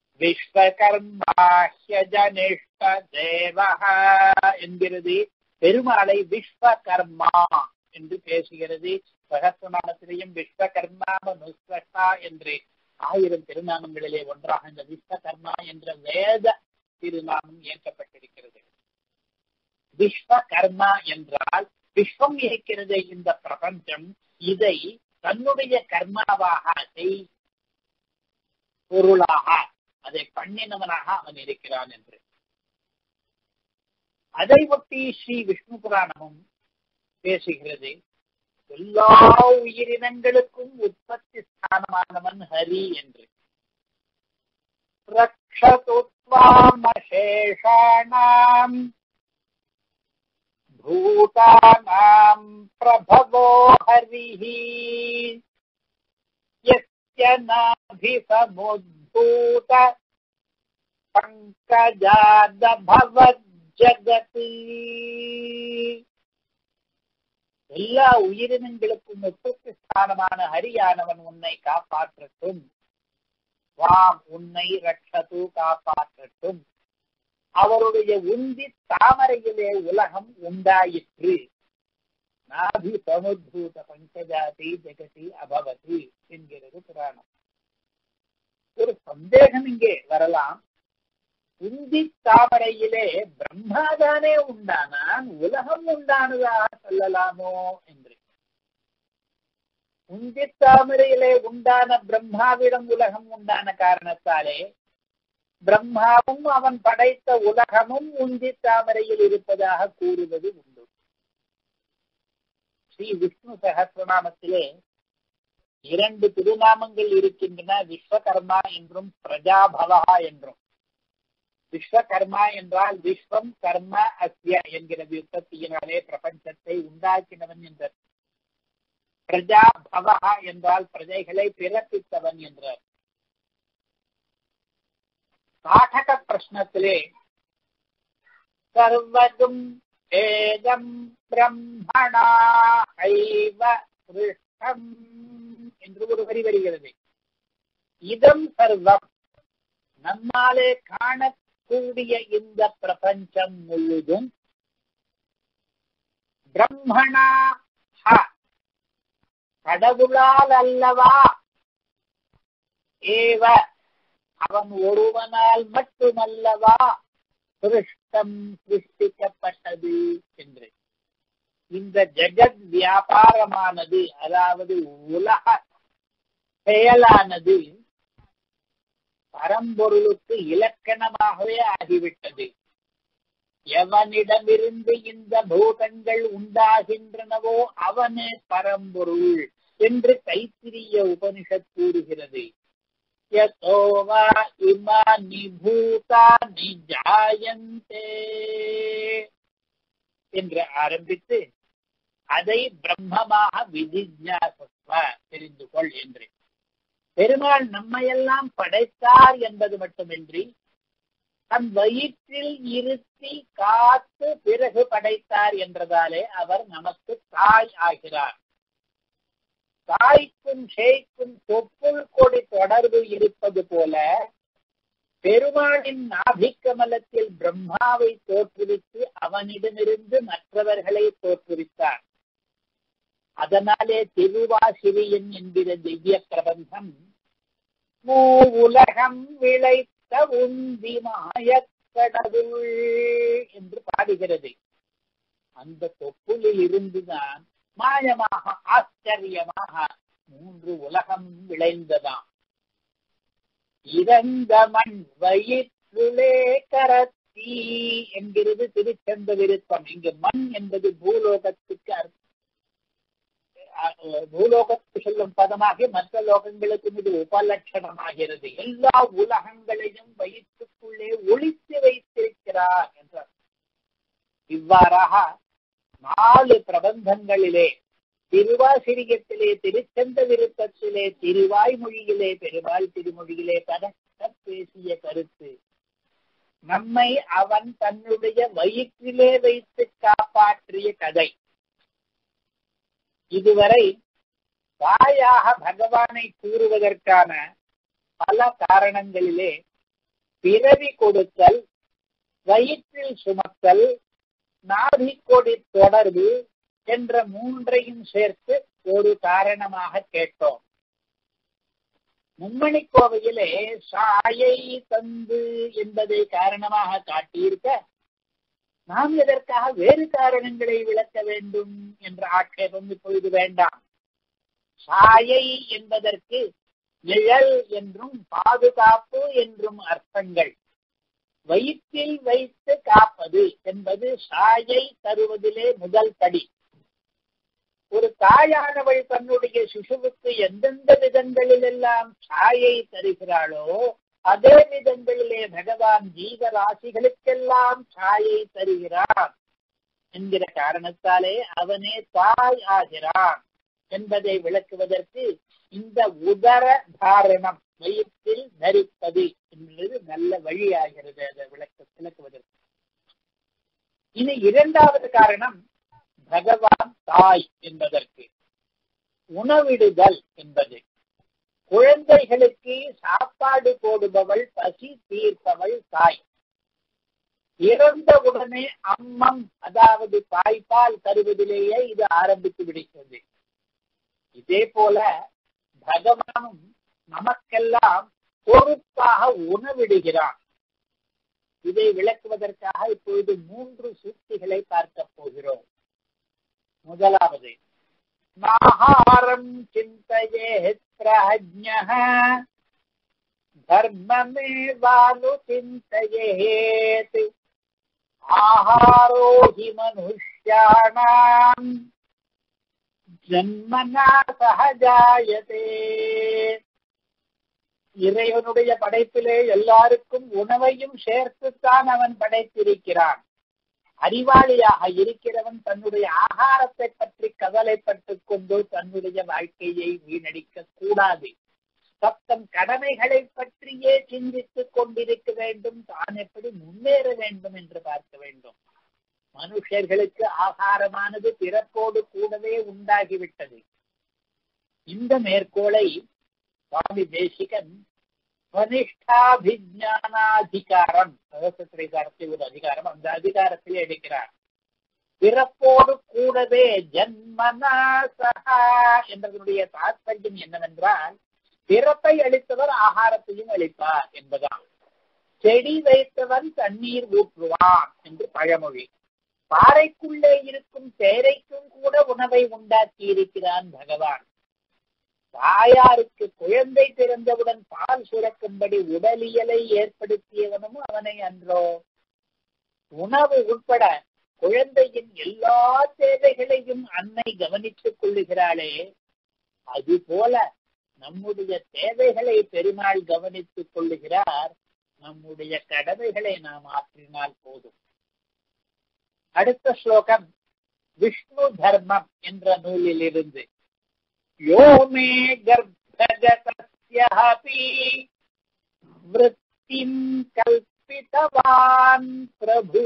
விஸ்வகர்மாஹ்யஜனிஷ்ட தேவஹ என்கிறது. பெருமாளை விஸ்வகர்மா என்று பேசுகிறது. சகஸ்ரநாமத்திலேயும் விஸ்வகர்மா மனுஷ்வா என்று 1000 திருநாமங்களிலே ஒன்றாக இந்த விஸ்வகர்மா என்ற வேத திருநாமம் இயக்கப்பட்டிருக்கிறது. விஸ்வகர்மா என்றால் விஸ்வம் இருக்கிறது இந்த பிரபஞ்சம், இதை தன்னுடைய கர்மாவாக பொருளாக அதை பண்ணினவனாக அவன் இருக்கிறான் என்று. அதை ஒட்டி ஸ்ரீ விஷ்ணு புராணமும் பேசுகிறது. எல்லா உயிரினங்களுக்கும் உற்பத்தி ஸ்தானமானவன் ஹரி என்று. ரக்ஷதுத்வாமசேஷாணாம் பூதானாம் பிரபவோ ஹரிஹி யஸ்ய நாபிசமுத்பூத பங்கஜாதபவத் ஜகதி. எல்லா உயிரினங்களுக்கும் உற்பத்தி ஸ்தானமான ஹரியானவன் உன்னை காப்பாற்றட்டும். வாம் உன்னை ரக்ஷது காப்பாற்றட்டும். அவருடைய உந்தி தாமரையிலே உலகம் உண்டாயிற்று. நாபி சமுத்பூத பங்கஜாதி ஜெகதி அபவதி என்கிறது புராணம். ஒரு சந்தேகம் இங்கே வரலாம். உந்தி தாமரையிலே பிரம்மாதானே உண்டானான், உலகம் உண்டானதாக சொல்லலாமோ என்று. உந்தி தாமரையிலே உண்டான பிரம்மாவிடம் உலகம் உண்டான காரணத்தாலே பிரம்மாவும் அவன் படைத்த உலகமும் உந்தி தாமரையில் இருப்பதாக கூறுவது உண்டு. ஸ்ரீ விஷ்ணு சகஸ்ரநாமத்திலே 2 திருநாமங்கள் இருக்கின்றன, விஸ்வகர்மா என்றும் பிரஜாபவா என்றும். விஸ்வகர்மா என்றால் விஸ்வம் கர்ம அஸ்ய என்கிற வியுக்தியினாலே பிரபஞ்சத்தை உண்டாக்கினவன் என்றார். பிரஜாபவா என்றால் பிரஜைகளை பிறப்பித்தவன் என்றார். பாடக பிரஷ்னத்திலே சர்வதும் ஏகம் பிரம்மணா ஐவ ரிஷ்டம் என்று ஒரு வரி வருகிறது. இதம் சர்வம், நம்மாலே காணக்கூடிய இந்த பிரபஞ்சம் முழுதும் பிரம்மணா கடவுளால் அல்லவா, ஏவ அவன் ஒருவனால் மட்டுமல்லவா சிருஷ்டம் சிருஷ்டிக்கப்பட்டது என்று. இந்த ஜெகத் வியாபாரமானது, அதாவது உலக செயலானது பரம்பொருளுக்கு இலக்கணமாகவே ஆகிவிட்டது. எவனிடமிருந்து இந்த பூதங்கள் உண்டாகின்றனவோ அவனே பரம்பொருள் என்று தைத்திரிய உபனிஷத் கூறுகிறது. யதோவா இமானி பூதானி ஜாயந்தே என்று ஆரம்பித்து அதை பிரம்மமாக விதிஜ்ஞாசஸ்வ தெரிந்து கொள் என்று. பெருமாள் நம்மையெல்லாம் படைத்தார் என்பது மட்டுமின்றி தன் வயிற்றில் இருத்தி காத்து பிறகு படைத்தார் என்றதாலே அவர் நமக்கு தாய் ஆகிறார். தாய்க்கும் ஷேய்க்கும் தொப்புள் கொடி தொடர்பு இருப்பது போல பெருமாளின் நாபிக்கமலத்தில் பிரம்மாவை தோற்றுவித்து அவனிடமிருந்து மற்றவர்களை தோற்றுவித்தார். அதனாலே திருவாசிரியன் என்கிற திவ்ய பிரபந்தம் மூ உலகம் விளைத்த உந்தி மாயக்கடவுள் என்று பாடுகிறது. அந்த தொப்புளில் இருந்துதான் மாயமாக ஆச்சரியமாக 3 உலகம் விளைந்ததாம். இறந்த மண் வயிற்றுளே கரத்தி என்கிறது திருச்சந்த விருப்பம். இங்கு மண் என்பது பூலோகத்துக்கு சொல்லும் பதமாக மற்ற லோகங்களுக்கு இது உபலட்சணமாகிறது. எல்லா உலகங்களையும் வயிற்றுக்குள்ளே ஒளித்து வைத்திருக்கிறார் என்றார். இவ்வாறாக 4 பிரபந்தங்களிலே திருவாசிரியத்திலே, திருச்சந்த விருத்தத்திலே, திருவாய்மொழியிலே, பெருமாள் திருமொழியிலே பரக்க பேசிய கருத்து, நம்மை அவன் தன்னுடைய வயிற்றிலே வைத்து காப்பாற்றிய கதை. இதுவரை தாயாக பகவானை கூறுவதற்கான பல காரணங்களிலே பிறவி கொடுத்தல், வயிற்றில் சுமத்தல், நாபிக்கொடி தொடர்பு என்ற மூன்றையும் சேர்த்து ஒரு காரணமாக கேட்டோம். மும்மணி கோவையிலே சாயை தந்து என்பதை காரணமாக காட்டியிருக்க, நாம் எதற்காக வேறு காரணங்களை விளக்க வேண்டும் என்ற ஆட்சேபம் இப்பொழுது வேண்டாம். சாயை என்பதற்கு நிழல் என்றும் பாதுகாப்பு என்றும் அர்த்தங்கள். வயிற்றில் வைத்து காப்பது என்பது சாயை தருவதிலே முதல் படி. ஒரு தாயானவள் தன்னுடைய சிசுவுக்கு எந்தெந்த விதங்களிலெல்லாம் சாயை தருகிறாளோ அதே விதங்களிலே பகவான் ஜீவராசிகளுக்கெல்லாம் சாயை தருகிறான் என்கிற காரணத்தாலே அவனே தாய் ஆகிறான் என்பதை விளக்குவதற்கு இந்த உதர தாரணம், வயிற்றில் தரிப்பது என்பது நல்ல வழியாகிறது அதை விளக்குவதற்கு. இனி இரண்டாவது காரணம் பகவான் தாய் என்பதற்கு. உணவிடுதல் என்பது, குழந்தைகளுக்கு சாப்பாடு போடுபவள், பசி தீர்ப்பவள் தாய். இறந்தவுடனே அம்மம், அதாவது தாய்ப்பால் தருவதிலேயே இது ஆரம்பித்து விடுகிறது. இதே போல பகவானும் நமக்கெல்லாம் பொறுப்பாக உணவிடுகிறான். இதை விளக்குவதற்காக இப்பொழுது 3 சூக்திகளை பார்க்க போகிறோம். முதலாவது, நாஹாரம் சிந்தயேத் பிரஜ்ஞः தர்மமேவானு சிந்தயேத் ஆஹாரோ ஹி மனுஷ்யாணாம் ஜன்மனா சஹஜாயதே. இறைவனுடைய படைப்பிலே எல்லாருக்கும் உணவையும் சேர்த்துத்தான் அவன் படைத்திருக்கிறான். அறிவாளியாக இருக்கிறவன் தன்னுடைய ஆகாரத்தை பற்றி கவலைப்பட்டுக் கொண்டு தன்னுடைய வாழ்க்கையை வீணடிக்க கூடாது. தத்தம் கடமைகளை பற்றியே சிந்தித்துக் கொண்டிருக்க வேண்டும். தான் எப்படி முன்னேற வேண்டும் என்று பார்க்க வேண்டும். மனுஷர்களுக்கு ஆகாரமானது பிறப்போடு கூடவே உண்டாகிவிட்டது. இந்த மேற்கோளை சுவாமி தேசிகன் வனிஷ்டாபிஜானாதிகாரம், சகஸ்திரகாரத்தில் ஒரு அதிகாரம், அந்த அதிகாரத்தில் எடுக்கிறார். பிறப்போடு கூடவே ஜன்மனாசகா என்பதனுடைய தாற்பயம் என்னவென்றால், பிறப்பை அளித்தவர் ஆகாரத்தையும் அளிப்பார் என்பதால். செடி வைத்தவன் தண்ணீர் ஊற்றுவான் என்று பழமொழி. பாறைக்குள்ளே இருக்கும் தேரைக்கும் கூட உணவை உண்டாக்கி இருக்கிறான் பகவான். தாயாருக்கு குழந்தை பிறந்தவுடன் பால் சுரக்கும்படி உடலியலை ஏற்படுத்தியவனும் அவனை அன்றோ. உணவு உட்பட குழந்தையின் எல்லா தேவைகளையும் அன்னை கவனித்துக் கொள்ளுகிறாளே, அதுபோல நம்முடைய தேவைகளை பெருமாள் கவனித்துக் கொள்ளுகிறார். நம்முடைய கடமைகளை நாம் ஆற்றினால் போதும். அடுத்த ஸ்லோகம் விஷ்ணு தர்மம் என்ற நூலில் இருந்து, யோ மே கர்ப்பகதஸ்யஹபி விருத்திம் கல்பிதவான் பிரபு.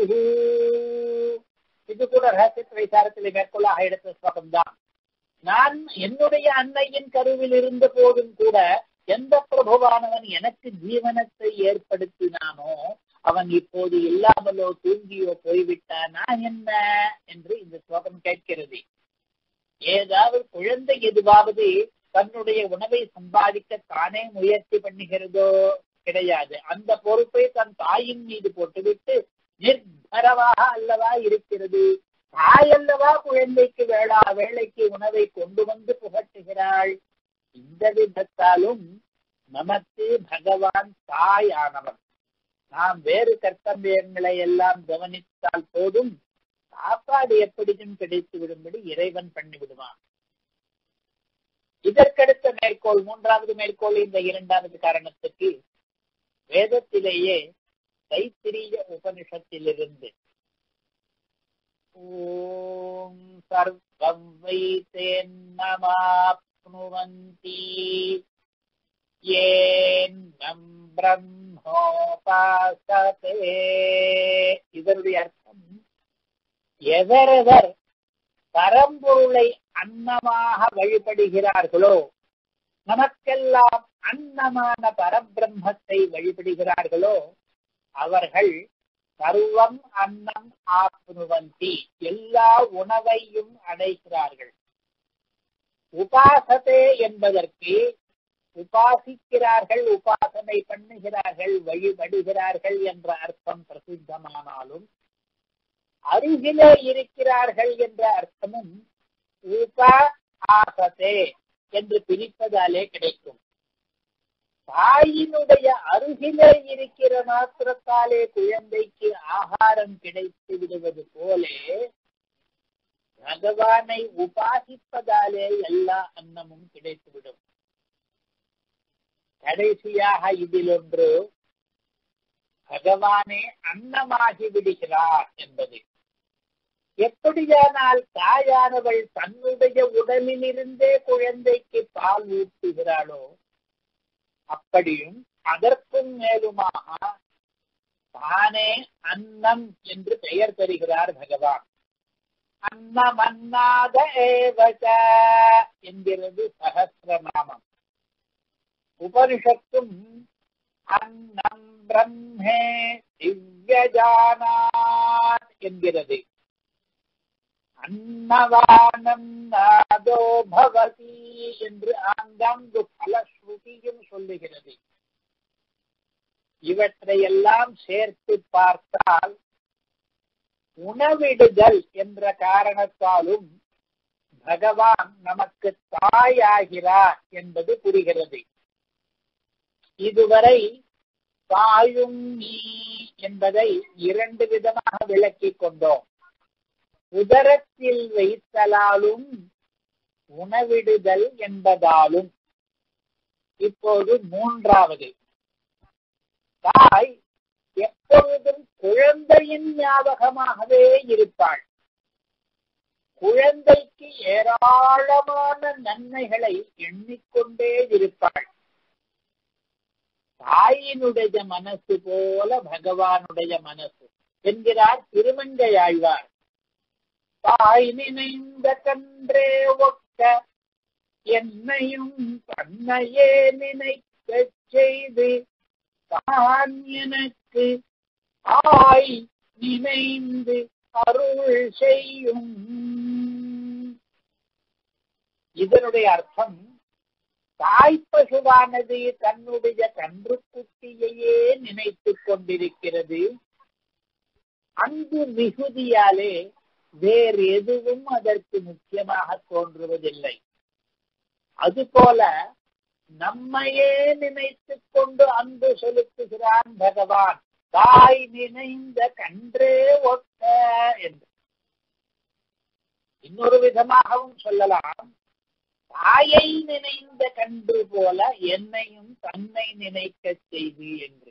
இது கூட ரகசிய விசாரத்தில் மேற்கொள்ளாக எடுத்த ஸ்லோகம் தான். நான் என்னுடைய அன்னையின் கருவில் இருந்த போதும் கூட எந்த பிரபுவானவன் எனக்கு ஜீவனத்தை ஏற்படுத்தினானோ அவன் இப்போது இல்லாமலோ தூங்கியோ போய்விட்டானா என்ன என்று இந்த ஸ்லோகம் கேட்கிறது. ஏதாவது குழந்தை எதுவாவது தன்னுடைய உணவை சம்பாதிக்க தானே முயற்சி பண்ணுகிறதோ? கிடையாது. அந்த பொறுப்பை தன் தாயின் மீது போட்டுவிட்டு நிர்பரமாக அல்லவா இருக்கிறது. தாய் அல்லவா குழந்தைக்கு வேளைக்கு உணவை கொண்டு வந்து புகட்டுகிறாள். இந்த விதத்தாலும் நமக்கு பகவான் தாய் ஆனவன். நாம் வேறு கர்த்தவியங்களை எல்லாம் கவனித்தால் போதும், சாப்பாடு எப்படியும் கிடைத்து விடும்படி இறைவன் பண்ணி விடுவான். இதற்கடுத்த மேற்கோள், மூன்றாவது மேற்கோள் இந்த இரண்டாவது காரணத்துக்கு வேதத்திலேயே தைத்திரிய உபனிஷத்திலிருந்து, ஓம் சர்வம் வைத்தேன்னமாப்னுவந்தி ஏன்னம் பிரம்மோபாசதே. இதனுடைய அர்த்தம், எவரெவர் பரம்பொருளை அன்னமாக வழிபடுகிறார்களோ, நமக்கெல்லாம் அன்னமான பரபிரம்மத்தை வழிபடுகிறார்களோ, அவர்கள் சர்வம் அன்னம் ஆப்னுவந்தி, எல்லா உணவையும் அடைகிறார்கள். உபாசதே என்பதற்கு உபாசிக்கிறார்கள், உபாசனை பண்ணுகிறார்கள், வழிபடுகிறார்கள் என்ற அர்த்தம் பிரசித்தமானாலும், அருகிலே இருக்கிறார்கள் என்ற அர்த்தமும் உபாசதே என்று பிரிப்பதாலே கிடைக்கும். தாயினுடைய அருகிலே இருக்கிற மாத்திரத்தாலே குழந்தைக்கு ஆகாரம் கிடைத்து விடுவது போலே, பகவானை உபாசிப்பதாலே எல்லா அன்னமும் கிடைத்துவிடும். கடைசியாக இதில் ஒன்று, பகவானே அன்னமாகி விடுகிறார் என்பது. எப்படியானால் தாயானவள் தன்னுடைய உடலிலிருந்தே குழந்தைக்கு பால் ஊட்டுகிறாளோ, அப்படியும் அதற்கும் மேலுமாக தானே அன்னம் என்று பெயர் பெறுகிறார் பகவான். அன்னம் அன்னாத ஏவச என்கிறது சகஸ்ரநாமம். உபனிஷத்தும் அன்னம் பிரம்மே திவ்யஜானாத் என்கிறது. அன்னவானம் நாதோ பவதி என்று ஆங்காங்கு பலஸ்ருதியும் சொல்லுகிறது. இவற்றையெல்லாம் சேர்த்து பார்த்தால் உணவிடுதல் என்ற காரணத்தாலும் பகவான் நமக்கு தாயாகிறார் என்பது புரிகிறது. இதுவரை தாயும் நீ என்பதை இரண்டு விதமாக விளக்கிக் கொண்டோம். உதரத்தில் வைத்தலாலும் உணவிடுதல் என்பதாலும். இப்போது மூன்றாவது, தாய் எப்பொழுதும் குழந்தையின் ஞாபகமாகவே இருப்பாள். குழந்தைக்கு ஏராளமான நன்மைகளை எண்ணிக்கொண்டே இருப்பாள். தாயினுடைய மனசு போல பகவானுடைய மனசு என்கிறார் திருமங்கையாழ்வார். தாய் நினைந்த கன்றே ஒக்க என்னையும் தன்னையே நினைக்க செய்து தான் எனக்கு ஆய் நினைந்து அருள் செய்யும். இதனுடைய அர்த்தம், தாய்ப்பசுவானது தன்னுடைய கன்றுக்குட்டியையே நினைத்துக் கொண்டிருக்கிறது. அன்பு மிகுதியாலே வேறு எதுவும் அதற்கு முக்கியமாக தோன்றுவதில்லை. அதுபோல நம்மையே நினைத்துக் கொண்டு அன்பு செலுத்துகிறான் பகவான். தாய் நினைந்த கன்றே ஒட்ட என்று. இன்னொரு விதமாகவும் சொல்லலாம், தாயை நினைந்த கன்று போல என்னையும் தன்னை நினைக்க செய்து என்று.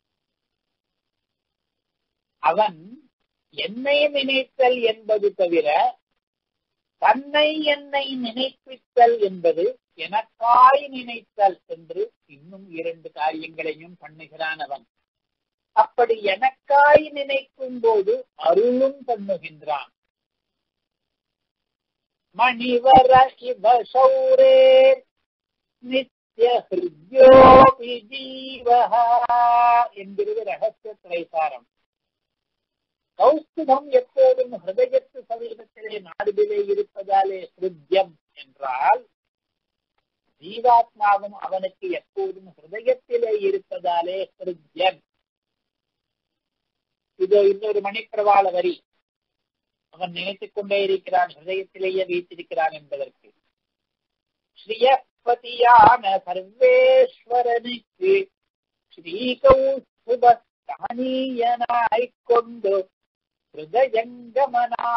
அவன் என்னை நினைத்தல் என்பது தவிர தன்னை என்னை நினைப்பித்தல் என்பது எனக்காய் நினைத்தல் என்று இன்னும் இரண்டு காரியங்களையும் பண்ணுகிறான் அவன். அப்படி எனக்காய் நினைக்கும் போது அருளும் பண்ணுகின்றான். மணிவர இவ சௌரே நித்ய ஹிருத்யோபி ஜீவஹ என்கிறது ரகசிய திரைசாரம். கௌஸ்துபம் எப்போதும் ஹிருதயத்து சமீபத்திலே நாடுவிலே இருப்பதாலே ஹிருத்யம் என்றால், ஜீவாத்மாவும் அவனுக்கு எப்போதும் ஹிருதயத்திலே இருப்பதாலே ஹிருத்யன். இது இன்னொரு மணிப்பிரவாள வரி. அவன் நினைத்துக் கொண்டே இருக்கிறான், ஹிருதயத்திலேயே வைத்திருக்கிறான் என்பதற்கு. ஸ்ரீயப்பதியான சர்வேஸ்வரனுக்கு ஸ்ரீகௌஸ்துபஸ்தானீயனாய்க் கொண்டு ஹிருதயங்கமனா.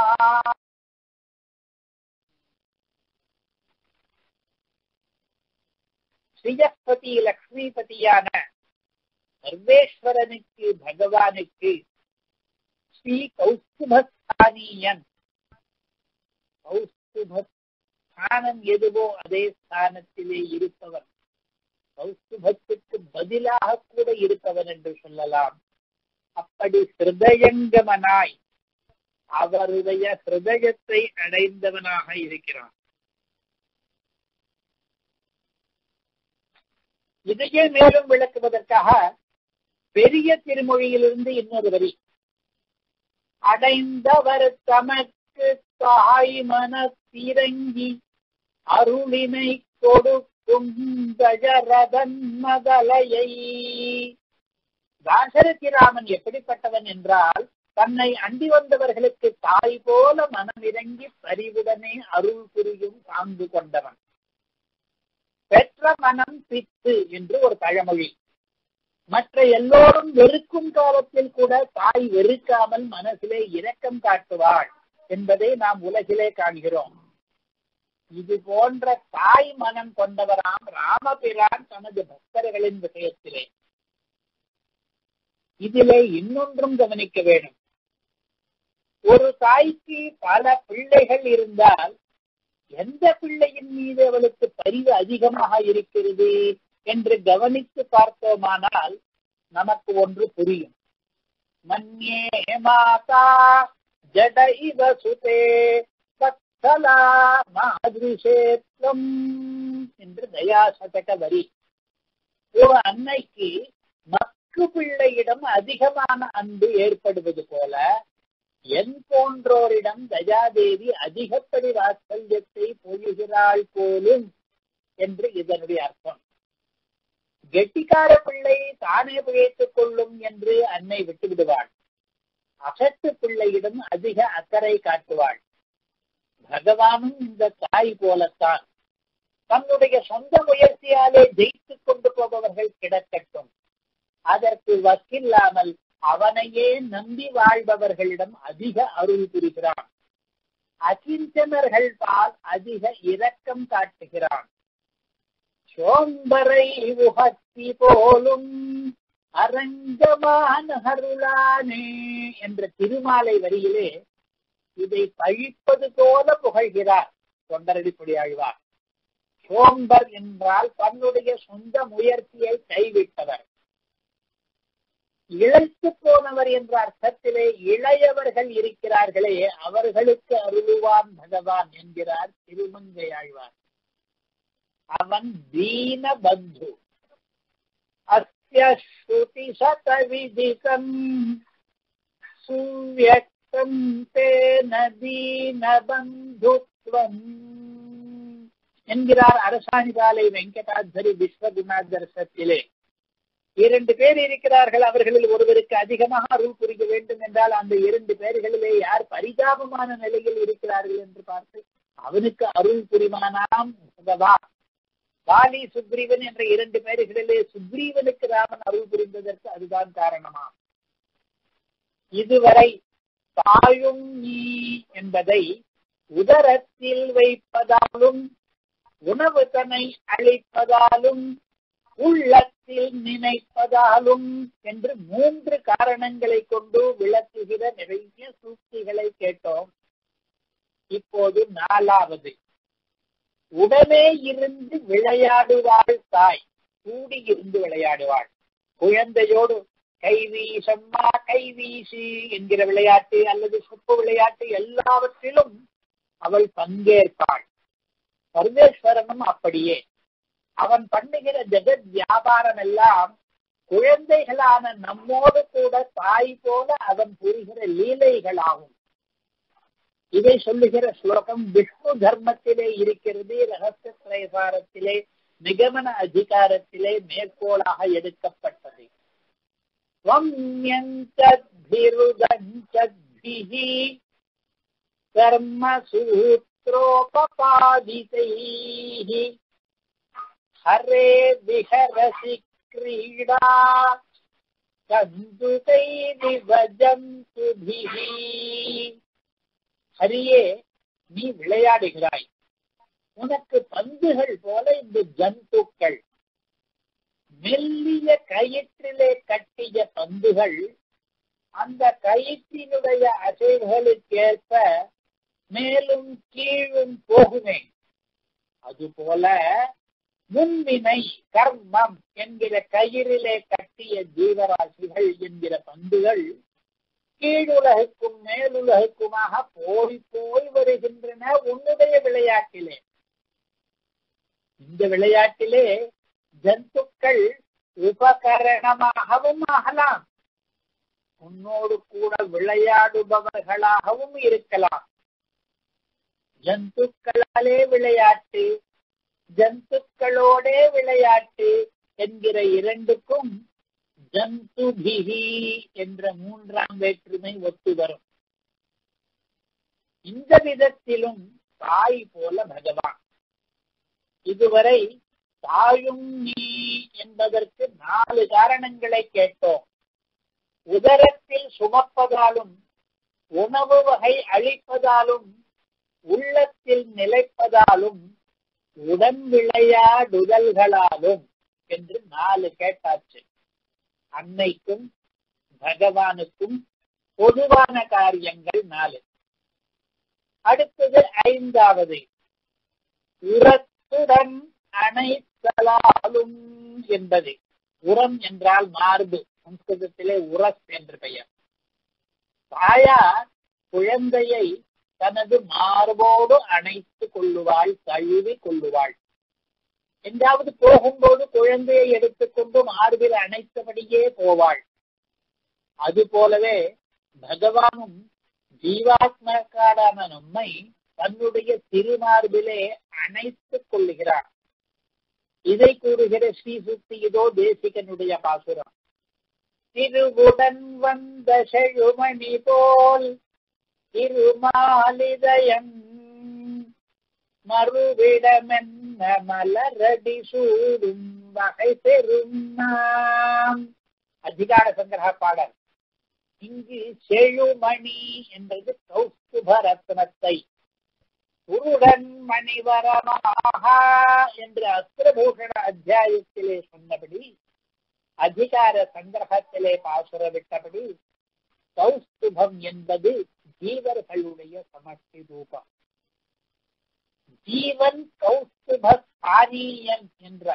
ஸ்ரீயப்பதி லக்ஷ்மிபதியான சர்வேஸ்வரனுக்கு பகவானுக்கு ஸ்ரீ கௌஸ்துபஸ்தானீயன். கௌஸ்துப ஸ்தானம் எதுவோ அதே ஸ்தானத்திலே இருப்பவன், கௌஸ்துபத்துக்கு பதிலாக கூட இருப்பவன் என்று சொல்லலாம். அப்படி ஹிருதயங்கமனாய் அவருடைய ஹிருதயத்தை அடைந்தவனாக இருக்கிறான். இதையே மேலும் விளக்குவதற்காக பெரிய திருமொழியிலிருந்து இன்னொரு வரி, அடைந்தவர் தமக்கு தாய் மனத்திறங்கி அருளினை கொடுக்கும் கஜரதன் மதலையை. தாசரதிராமன் எப்படிப்பட்டவன் என்றால், தன்னை அண்டி வந்தவர்களுக்கு தாய் போல மனமிறங்கி பரிவுடனே அருள் புரியும் சார்ந்து கொண்டவன். பெற்ற மனம் பித்து என்று ஒரு பழமொழி. மற்ற எல்லோரும் வெறுக்கும் காலத்தில் கூட தாய் வெறுக்காமல் மனசிலே இரக்கம் காட்டுவாள் என்பதை நாம் உலகிலே காண்கிறோம். இது போன்ற தாய் மனம் கொண்டவராம் ராமபிரான் தனது பக்தர்களின் விஷயத்திலே. இதிலே இன்னொன்றும் கவனிக்க வேண்டும். ஒரு தாய்க்கு பல பிள்ளைகள் இருந்தால் எந்த பிள்ளையின் மீது அவளுக்கு பரிவு அதிகமாக இருக்கிறது என்று கவனித்து பார்த்தோமானால் நமக்கு ஒன்று புரியும். மன்யே மாதா ஜட இவ சுதே பத்தலா மாதிரிஷேத்வம் என்று தயாசதக வரி. ஒரு அன்னைக்கு மக்கு பிள்ளையிடம் அதிகமான அன்பு ஏற்படுவது போல என் போன்றோரிடம் தயாதேவி அதிகப்படி வாத்சல்யத்தை பொழிகிறாள் போலும் என்று இதனுடைய அர்த்தம். கெட்டிக்கார பிள்ளை தானே பிழைத்துக் கொள்ளும் என்று அன்னை விட்டு விடுவாள். அசட்டு பிள்ளையிடம் அதிக அக்கறை காட்டுவாள். பகவானும் இந்த தாய் போலத்தான். தன்னுடைய சொந்த முயற்சியாலே ஜெயித்துக் கொண்டு போபவர்கள் கிடக்கட்டும், அதற்கு வக்கில்லாமல் அவனையே நம்பி வாழ்பவர்களிடம் அதிக அருள் புரிகிறான். அகிஞ்சனர்கள் பால் அதிக இரக்கம் காட்டுகிறான். சோம்பரை உகத்தி போலும் அரங்கமான அருளானே என்ற திருமாலை வரியிலே இதை பழிப்பது போல புகழ்கிறார் தொண்டரடிப்பொடி ஆழ்வார். சோம்பர் என்றால் தன்னுடைய சொந்த முயற்சியை கைவிட்டவர். இழைத்து போனவர் என்ற அர்த்தத்திலே இளையவர்கள் இருக்கிறார்களே அவர்களுக்கு அருளுவான் பகவான் என்கிறார் திருமங்கை ஆழ்வார். அவன் தீன பந்து. அஸ்ய ஸ்ருதி சத விதிகம் சுவ்யக்தம் தேன தீன பந்துத்வம் என்கிறார் அரசாணிபாலை வெங்கடாத்ரி விஸ்வகுணாதர்சத்திலே. 2 பேர் இருக்கிறார்கள், அவர்களில் ஒருவருக்கு அதிகமாக அருள் புரிய வேண்டும் என்றால் அந்த 2 பேர்களிலே யார் பரிதாபமான நிலையில் இருக்கிறார்கள் என்று பார்த்து அவனுக்கு அருள் புரிவானாம் பகவான். வாலி சுக்ரீவன் என்ற 2 பேர்களிலே சுக்ரீவனுக்கு ராமன் அருள் புரிந்ததற்கு அதுதான் காரணமா. இதுவரை தாயும் நீ என்பதை உதரத்தில் வைப்பதாலும் உணவு தன்னை அளிப்பதாலும் உள்ளத்தில் நினைப்பதாலும் என்று 3 காரணங்களை கொண்டு விளக்குகிற நிறைய சூக்திகளை கேட்டோம். இப்போது 4வது, உடனே இருந்து விளையாடுவாள் தாய். கூடியிருந்து விளையாடுவாள். குழந்தையோடு கைவீசம்மா கைவீசி என்கிற விளையாட்டு அல்லது சொப்பு விளையாட்டு எல்லாவற்றிலும் அவள் பங்கேற்பாள். பரமேஸ்வரனும் அப்படியே. அவன் பண்ணுகிற ஜெகத் வியாபாரம் எல்லாம் குழந்தைகளான நம்மோடு கூட தாய் போல அவன் புரிகிற லீலைகளாகும். இதை சொல்லுகிற ஸ்லோகம் விஷ்ணு தர்மத்திலே இருக்கிறது. ரகசிய திரைசாரத்திலே நிகமன அதிகாரத்திலே மேற்கோளாக எடுக்கப்பட்டது. கர்மசூத்ரோபாதிதைஹி ஹரே விஹரசி கிரீடா கந்துகை விவஜந்துபிஹி. ஹரியே, நீ விளையாடுகிறாய். உனக்கு பந்துகள் போல இந்த ஜந்துக்கள். மெல்லிய கயிற்றிலே கட்டிய பந்துகள் அந்த கயிற்றினுடைய அசைவுகளுக்கேற்ப மேலும் கீழும் போகுமே. அதுபோல முன்வினை கர்மம் என்கிற கயிறிலே கட்டிய ஜீவராசிகள் என்கிற பந்துகள் கீழுலகுக்கும் மேலுலகுக்குமாக போய் போய் வருகின்றன உன்னுடைய விளையாட்டிலே. இந்த விளையாட்டிலே ஜந்துக்கள் உபகரணமாகவும் ஆகலாம், உன்னோடு கூட விளையாடுபவர்களாகவும் இருக்கலாம். ஜந்துக்களாலே விளையாட்டு, ஜந்துக்களோடே விளையாட்டு என்கிற இரண்டுக்கும் ஜந்துபிஹி என்ற மூன்றாம் வேற்றுமை ஒத்து வரும். இந்த விதத்திலும் தாய் போல பகவான். இதுவரை தாயும் நீ என்பதற்கு 4 காரணங்களை கேட்டோம். உதரத்தில் சுமப்பதாலும், உணவு வகை அளிப்பதாலும், உள்ளத்தில் நிலைப்பதாலும், உடன் விளையாடுதல்களாலும் என்று 4 கேட்டாச்சு. அன்னைக்கும் பகவானுக்கும் பொதுவான காரியங்கள் 4. அடுத்தது 5வது, உரத்துடன் அணைத்தலாலும் என்பது. உரம் என்றால் மார்பு, சம்ஸ்கிருதத்திலே உரஸ் என்று பெயர். தாயார் குழந்தையை தனது மார்போடு அணைத்துக் கொள்ளுவாள், தழுவி கொள்ளுவாள். எங்காவது போகும்போது குழந்தையை எடுத்துக்கொண்டு மார்பில் அணைத்தபடியே போவாள். அது போலவே பகவானும் ஜீவாத்மக்காரான நம்மை தன்னுடைய திருமார்பிலே அணைத்துக் கொள்ளுகிறார். இதை கூறுகிற ஸ்ரீசுக்தி இதோ தேசிகனுடைய பாசுரம். திருவுடன் வந்த செழுமணி போல் திருமாலிதயன் மறுவிடமென்ன மலரடி சூடும் வகை பெறும் நாம். அதிகார சங்கிரக பாடல். இங்கு செழுமணி என்பது கௌஸ்துப ரத்னத்தை, குருடன் மணிவரமாக என்று அஸ்திரபூஷண அத்தியாயத்திலே சொன்னபடி, அதிகார சங்கிரகத்திலே பாசுர விட்டபடி கௌஸ்துபம் என்பது ஜீவர்களுடைய சமஷ்டி ரூபம். ஜீவன் கௌஸ்துப ஸ்தானீயன் என்ற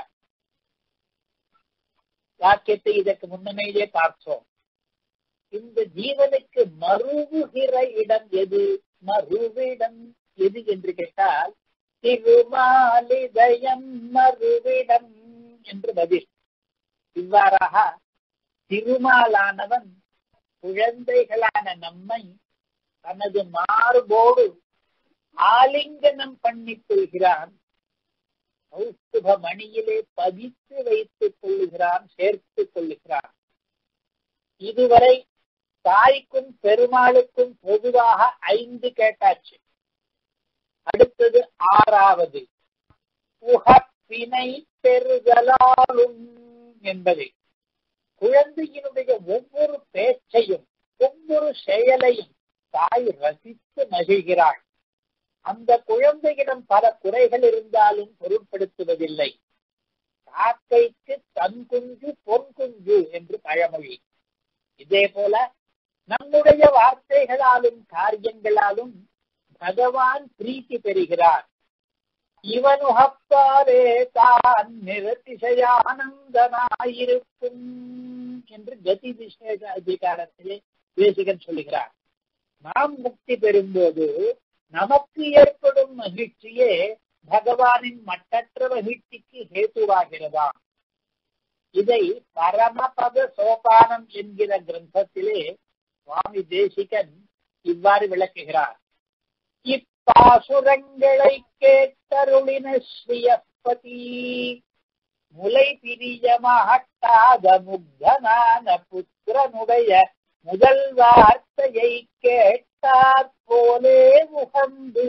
வாக்கியத்தை இதற்கு முன்னமேயே பார்த்தோம். இந்த ஜீவனுக்கு மறுவுகிற இடம் எது, மறுவிடம் எது என்று கேட்டால் திருமாலிதயம் மறுவிடம் என்று பதில். இவ்வாறாக திருமாலானவன் குழந்தைகளான நம்மை தனது மார்போடு ஆலிங்கனம் பண்ணிக் கொள்கிறான், கௌஸ்துப மணியிலே பதித்து வைத்துக் கொள்ளுகிறான், சேர்த்துக் கொள்ளுகிறான். இதுவரை தாய்க்கும் பெருமாளுக்கும் பொதுவாக 5 கேட்டாச்சு. அடுத்தது 6வது, உகப்பினை பெறுதலாலும் என்பது. குழந்தையினுடைய ஒவ்வொரு பேச்சையும் ஒவ்வொரு செயலையும் தாய் ரசித்து மகிழ்கிறாள். அந்த குழந்தையிடம் பல குறைகள் இருந்தாலும் பொருட்படுத்துவதில்லை. காக்கைக்கு தன் குஞ்சு பொன் குஞ்சு என்று பழமொழி. இதே போல நம்முடைய வார்த்தைகளாலும் காரியங்களாலும் பகவான் பிரீத்தி பெறுகிறார். இவனுகப்பாலே தான் நிரதிசயானந்தனாயிருக்கும் என்று கதி விசேஷ அதிகாரத்திலே தேசிகன் சொல்லுகிறார். நாம் முக்தி பெறும்போது நமக்கு ஏற்படும் மகிழ்ச்சியே பகவானின் மட்டற்ற மகிழ்ச்சிக்கு ஹேதுவாகிறதா. இதை பரமபத சோபானம் என்கிற கிரந்தத்திலே சுவாமி தேசிகன் இவ்வாறு விளக்குகிறார். இப்பாசுரங்களை கேட்டருளின ஸ்ரீயப்பதி முலை பிரியமாட்டாத முக்தனான புத்திரனுடைய முதல் வார்த்தையை கேட்டாற் போலே முகந்து.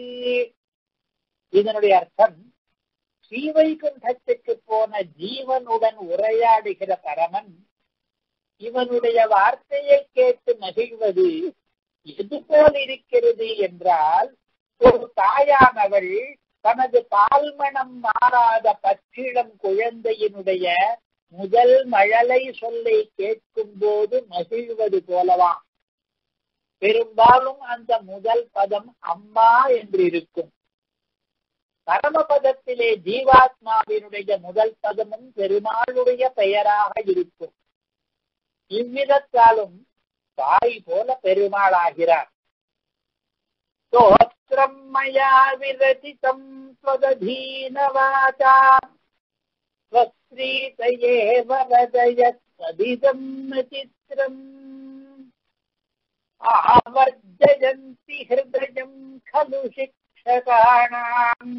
இதனுடைய அர்த்தம், ஸ்ரீவைகுண்டத்துக்கு போன ஜீவனுடன் உரையாடுகிற பரமன் இவனுடைய வார்த்தையை கேட்டு மகிழ்வது எது போல் இருக்கிறது என்றால், ஒரு தாயானவள் தனது பால்மணம் மாறாத பச்சிளம் குழந்தையினுடைய முதல் மழலை சொல்லை கேட்கும் போது மகிழ்வது போலவா. பெரும்பாலும் அந்த முதல் பதம் அம்மா என்று இருக்கும். பரமபதத்திலே ஜீவாத்மாவினுடைய முதல் பதமும் பெருமாளுடைய பெயராக இருக்கும். இவ்விதத்தாலும் தாய் போல பெருமாளாகிறார். ஸ்தோத்ரம் மயா விரசிதம் ஸ்வததீனவாசா ஸ்வஸ்ரீதயே வரதயத் சதிதம் சித்ரம் ஆவர்ஜயந்தி ஹிருதயம் खलु शिक्षकाणाम्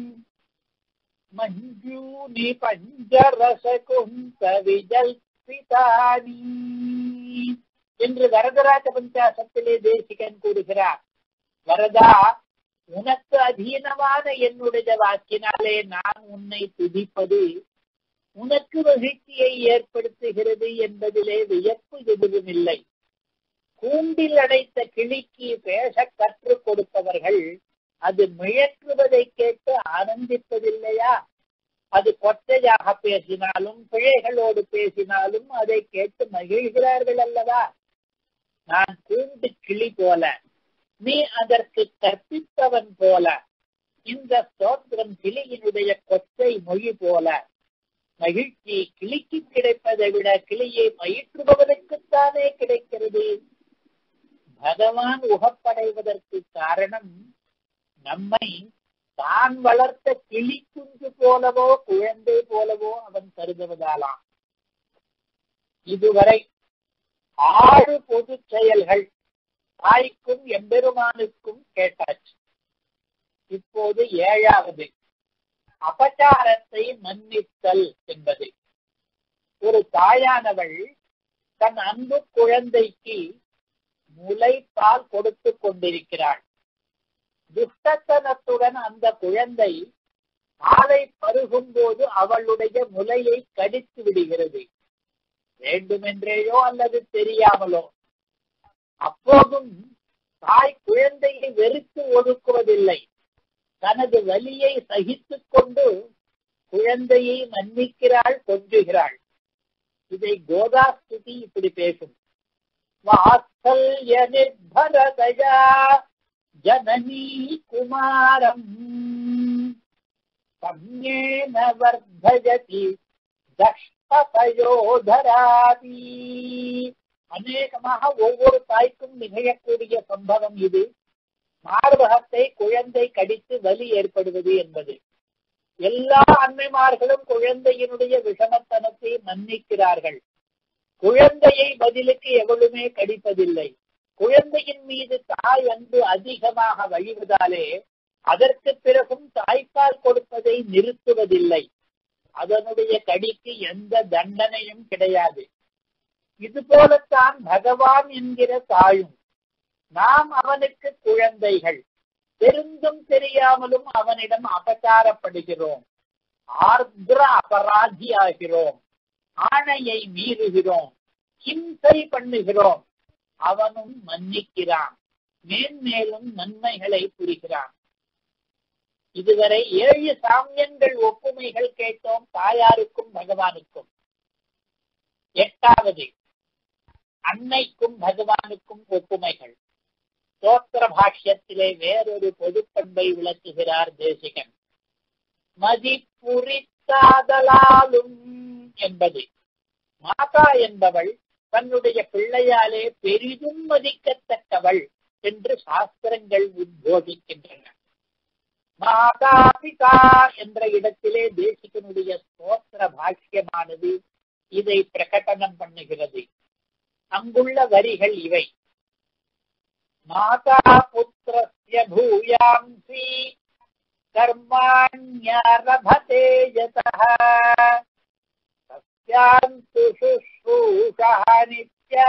மஞ்சூனி பஞ்சரசகுந்த விஜல்பிதானி என்று வரதராஜ பஞ்சாசத்திலே தேசிகன் கூறுகிறார். வரதா, உனக்கு அதீனமான என்னுடைய வாக்கினாலே நான் உன்னை துதிப்பது உனக்கு மகிழ்ச்சியை ஏற்படுத்துகிறது என்பதிலே வியப்பு எதுவுமில்லை. கூண்டில் அடைத்த கிளிக்கு பேச கற்றுக் கொடுப்பவர்கள் அது முயற்றுவதை கேட்டு ஆனந்திப்பதில்லையா? அது கொச்சையாக பேசினாலும் பிழைகளோடு பேசினாலும் அதை கேட்டு மகிழ்கிறார்கள் அல்லவா? நான் கூண்டு கிளி போல, நீ அதற்கு கற்பித்தவன் போல. இந்த ஸ்தோத்திரம் கிளியினுடைய கொச்சை மொழி போல. மகிழ்ச்சி கிளிக்கு கிடைப்பதை விட கிளியை மயிற்றுபவனுக்குத்தானே கிடைக்கிறது. பகவான் உகப்படைவதற்கு காரணம் நம்மை தான் வளர்த்த கிளி குஞ்சு போலவோ குழந்தை போலவோ அவன் கருதுவதாலாம். இதுவரை 6 பொது செயல்கள் தாய்க்கும் எம்பெருமானுக்கும் கேட்டாச்சு. இப்போது 7வது அபச்சாரத்தை மன்னித்தல் என்பது. ஒரு தாயானவள் தன் அன்பு குழந்தைக்கு முலைப்பால் கொடுத்து கொண்டிருக்கிறாள். துஷ்டத்தனத்துடன் அந்த குழந்தை பாலை பருகும் போது அவளுடைய முலையை கடித்து விடுகிறது, வேண்டுமென்றேயோ அல்லது தெரியாமலோ. அப்போதும் தாய் குழந்தையை வெறுத்து ஒதுக்குவதில்லை. தனது வலியை சகித்துக் கொண்டு குழந்தையை மன்னிக்கிறாள், கொஞ்சுகிறாள். இதை கோதாஸ்துதி இப்படி பேசும். வாத்சல்ய நிர்பரதயா ஜனனி குமாரம் சம்யேன வர்தயதி தஷ்டதயோதராதி. அநேகமாக ஒவ்வொரு தாய்க்கும் நிகழக்கூடிய சம்பவம் இது. மார்பகத்தை குழந்தை கடித்து வலி ஏற்படுவது என்பது. எல்லா அன்னைமார்களும் குழந்தையினுடைய விஷமத்தனத்தை மன்னிக்கிறார்கள். குழந்தையை பதிலுக்கு எவளுமே கடிப்பதில்லை. குழந்தையின் மீது தாய் அன்பு அதிகமாக வழிவதாலே அதற்கு பிறகும் தாய்ப்பால் கொடுப்பதை நிறுத்துவதில்லை. அதனுடைய கடிக்கு எந்த தண்டனையும் கிடையாது. இது போலத்தான் பகவான் என்கிற தாயும். நாம் அவனுக்கு குழந்தைகள். தெரிந்தும் தெரியாமலும் அவனிடம் அபச்சாரப்படுகிறோம், ஆர்திர அபராதியாகிறோம், ஆணையை மீறுகிறோம், ஹிம்சை பண்ணுகிறோம். அவனும் மன்னிக்கிறான், மேன்மேலும் நன்மைகளை புரிகிறான். இதுவரை 7 சாமியங்கள் ஒப்புமைகள் கேட்டோம் தாயாருக்கும் பகவானுக்கும். 8வது அன்னைக்கும் பகவானுக்கும் ஒப்புமைகள். ஸ்தோத்திர பாஷ்யத்திலே வேறொரு பொதுப்பண்பை விளக்குகிறார் தேசிகன். மதிப்புரித்தாதலாலும் என்பது. மாதா என்பவள் தன்னுடைய பிள்ளையாலே பெரிதும் மதிக்கத்தக்கவள் என்று சாஸ்திரங்கள் உத்போதிக்கின்றன. மாதா பிதா என்ற இடத்திலே தேசிகனுடைய ஸ்தோத்திர பாஷ்யமானது இதை பிரகடனம் பண்ணுகிறது. அங்குள்ள வரிகள் இவை. மாதா புத்திரஸ்ய பூயாம்சி கர்மாண்யரபதே யதஹ தஸ்யாந்து சுஷ்ரூஷா நித்யா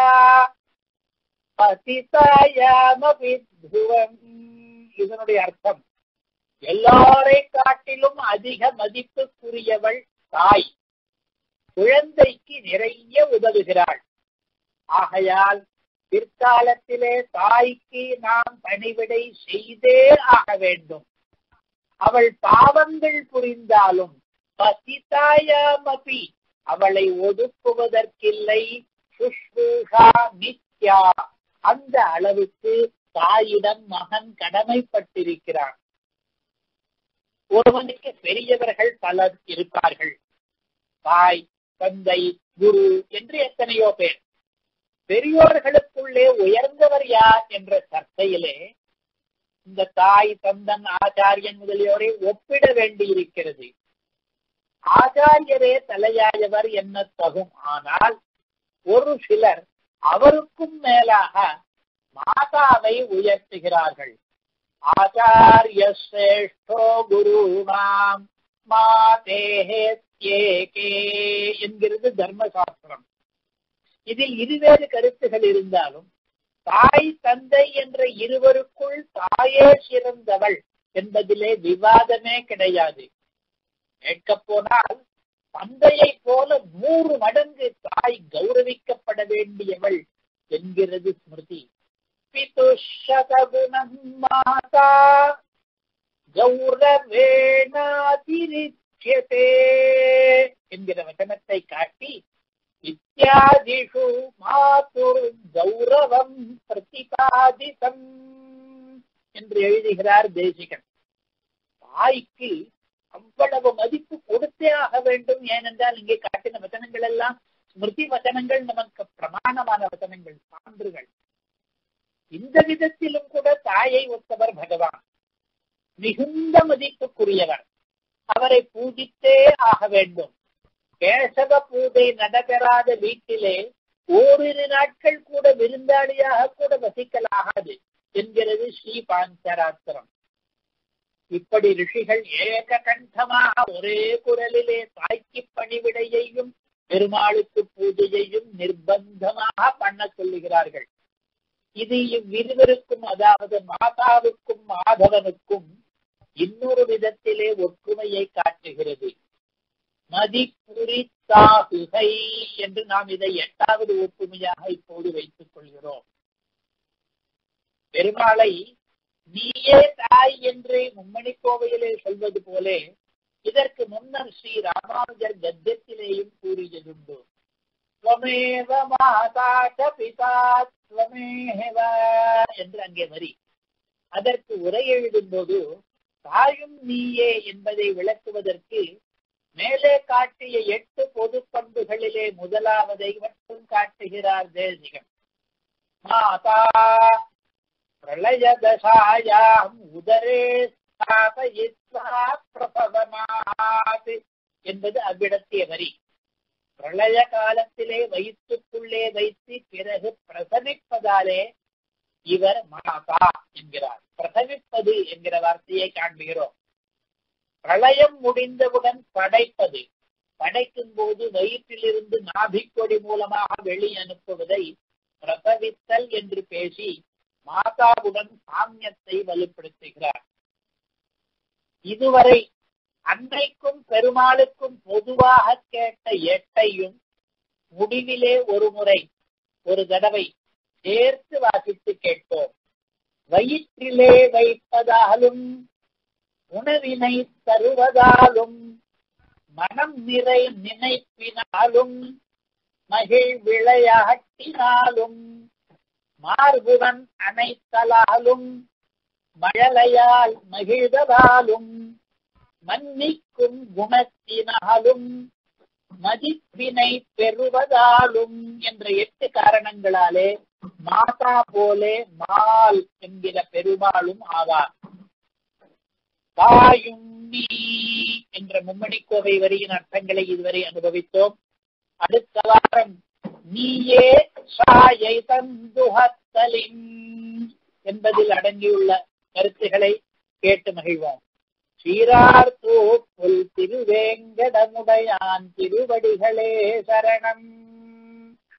பதிதாயாமபி த்ருவம். இதனுடைய அர்த்தம், எல்லாரை காட்டிலும் அதிக மதிப்புக்குரியவள் தாய். குழந்தைக்கு நிறைய உதவுகிறாள். ஆகையால் பிற்காலத்திலே தாய்க்கு நாம் பணிவிடை செய்தே ஆக வேண்டும். அவள் பாவங்கள் புரிந்தாலும் பதிதாயாமபி அவளை ஒதுக்குவதற்கில்லை. சுஷ்ரூஷா நித்யா, அந்த அளவுக்கு தாயிடம் மகன் கடமைப்பட்டிருக்கிறான். ஒருவனுக்கு பெரியவர்கள் பலர் இருப்பார்கள். தாய், தந்தை, குரு என்று எத்தனையோ பேர். பெரியோர்களுக்குள்ளே உயர்ந்தவர் யார் என்ற சர்ச்சையிலே இந்த தாய், தந்தன், ஆச்சாரியன் முதலியோரை ஒப்பிட வேண்டியிருக்கிறது. ஆச்சாரியரே தலையாயவர் என்ன தகும். ஆனால் ஒரு சிலர் அவருக்கும் மேலாக மாதாவை உயர்த்துகிறார்கள். ஆச்சாரிய சிரேஷ்டோ குருணாம் மாதேஹே என்கிறது தர்மசாஸ்திரம். இதில் இருவேறு கருத்துகள் இருந்தாலும் தாய், தந்தை என்ற இருவருக்குள் தாயே சிறந்தவள் என்பதிலே விவாதமே கிடையாது. கேட்கப் போனால் தந்தையை போல 100 மடங்கு தாய் கௌரவிக்கப்பட வேண்டியவள் என்கிறது ஸ்மிருதி. பிதுஷதகுணம் மாதா கௌரவேணாதிரிச்யதே என்கிற வசனத்தை காட்டி இத்யாதிஷு மாதுர் கௌரவம் பிரதிபாதிதம் என்று எழுதுகிறார் தேசிகன். தாய்க்கு அவ்வளவு மதிப்பு கொடுத்தே ஆக வேண்டும். ஏனென்றால் இங்கே காட்டின வசனங்கள் எல்லாம் ஸ்மிருதி வசனங்கள், நமக்கு பிரமாணமான வசனங்கள், சான்றுகள். இந்த விதத்திலும் கூட தாயை ஒத்தவர் பகவான். மிகுந்த மதிப்புக்குரியவர். அவரை பூஜித்தே ஆக வேண்டும். கேசவ பூஜை நடைபெறாத வீட்டிலே ஓரிரு நாட்கள் கூட விருந்தாளியாக கூட வசிக்கலாகாது என்கிறது ஸ்ரீ பாஞ்சராத்திரம். இப்படி ரிஷிகள் ஏக கண்டமாக ஒரே குரலிலே தாய்க்கு பணிவிடையையும் பெருமாளுக்கு பூஜையையும் நிர்பந்தமாக பண்ண சொல்லுகிறார்கள். இது இவ்விருவருக்கும், அதாவது மாதாவுக்கும் மாதவனுக்கும் இன்னொரு விதத்திலே ஒற்றுமையை காட்டுகிறது. மதிப்புரித்தாகுகை என்று நாம் இதை 8வது ஒப்புமையாக இப்போது வைத்துக் கொள்கிறோம். பெருமாளை நீயே தாய் என்று மும்மணி கோவையிலே சொல்வது போலே இதற்கு முன்னர் ஸ்ரீ ராமானுஜர் கத்தியத்திலேயும் கூறியதுண்டு. ஸ்வமேவ மாதா ச பிதா ஸ்வமேவ என்று அங்கே வரி. அதற்கு உரை எழுதும்போது தாயும் நீயே என்பதை விளக்குவதற்கு மேலே காட்டிய 8 பொது பண்புகளிலே முதலாவதை மட்டும் காட்டுகிறார் தேசிகன். மாதா பிரளயதசாயாம் உதரே ஸ்தாபயித்வா பிரபவனாத் என்பது அவ்விடத்திய வரி. பிரளய காலத்திலே வயிற்றுக்குள்ளே வைத்து பிறகு பிரசவிப்பதாலே இவர் மாதா என்கிறார். பிரசவிப்பது என்கிற வார்த்தையை காண்கிறோம். பிரளயம் முடிந்தவுடன் படைப்பது, படைக்கும் போது வயிற்றிலிருந்து நாபிக்கொடி மூலமாக வெளி அனுப்புவதை பிரசவித்தல் என்று பேசி மாதாவுடன் சாமியத்தை வலுப்படுத்துகிறார். இதுவரை அன்னைக்கும் பெருமாளுக்கும் பொதுவாக கேட்ட 8ஐயும் முடிவிலே ஒரு முறை, ஒரு தடவை சேர்த்து வாசித்து கேட்போம். வயிற்றிலே வைப்பதாலும் உணவினை தருவதாலும் மனம் நிறை நினைப்பினாலும் மகிழ் விளையாட்டினாலும் மார்புடன் அணைத்தலாலும் மழலையால் மகிழ்வதாலும் மன்னிக்கும் குணத்தினாலும் மதிப்பினை பெறுவதாலும் என்ற 8 காரணங்களாலே மாதா போலே மால் என்கிற பெருமாளும் ஆவார். தாயும் நீ என்ற மும்மணிக்கோவை வரியின் அர்த்தங்களை இதுவரை அனுபவித்தோம். அடுத்த வாரம் நீயே சாயை தந்துஹத்தலின் என்பதில் அடங்கியுள்ள கருத்துக்களை கேட்டு மகிழ்வோம். சீரார்த்தோ புல் திருவேங்கடமுடையான் திருவடிகளே சரணம்.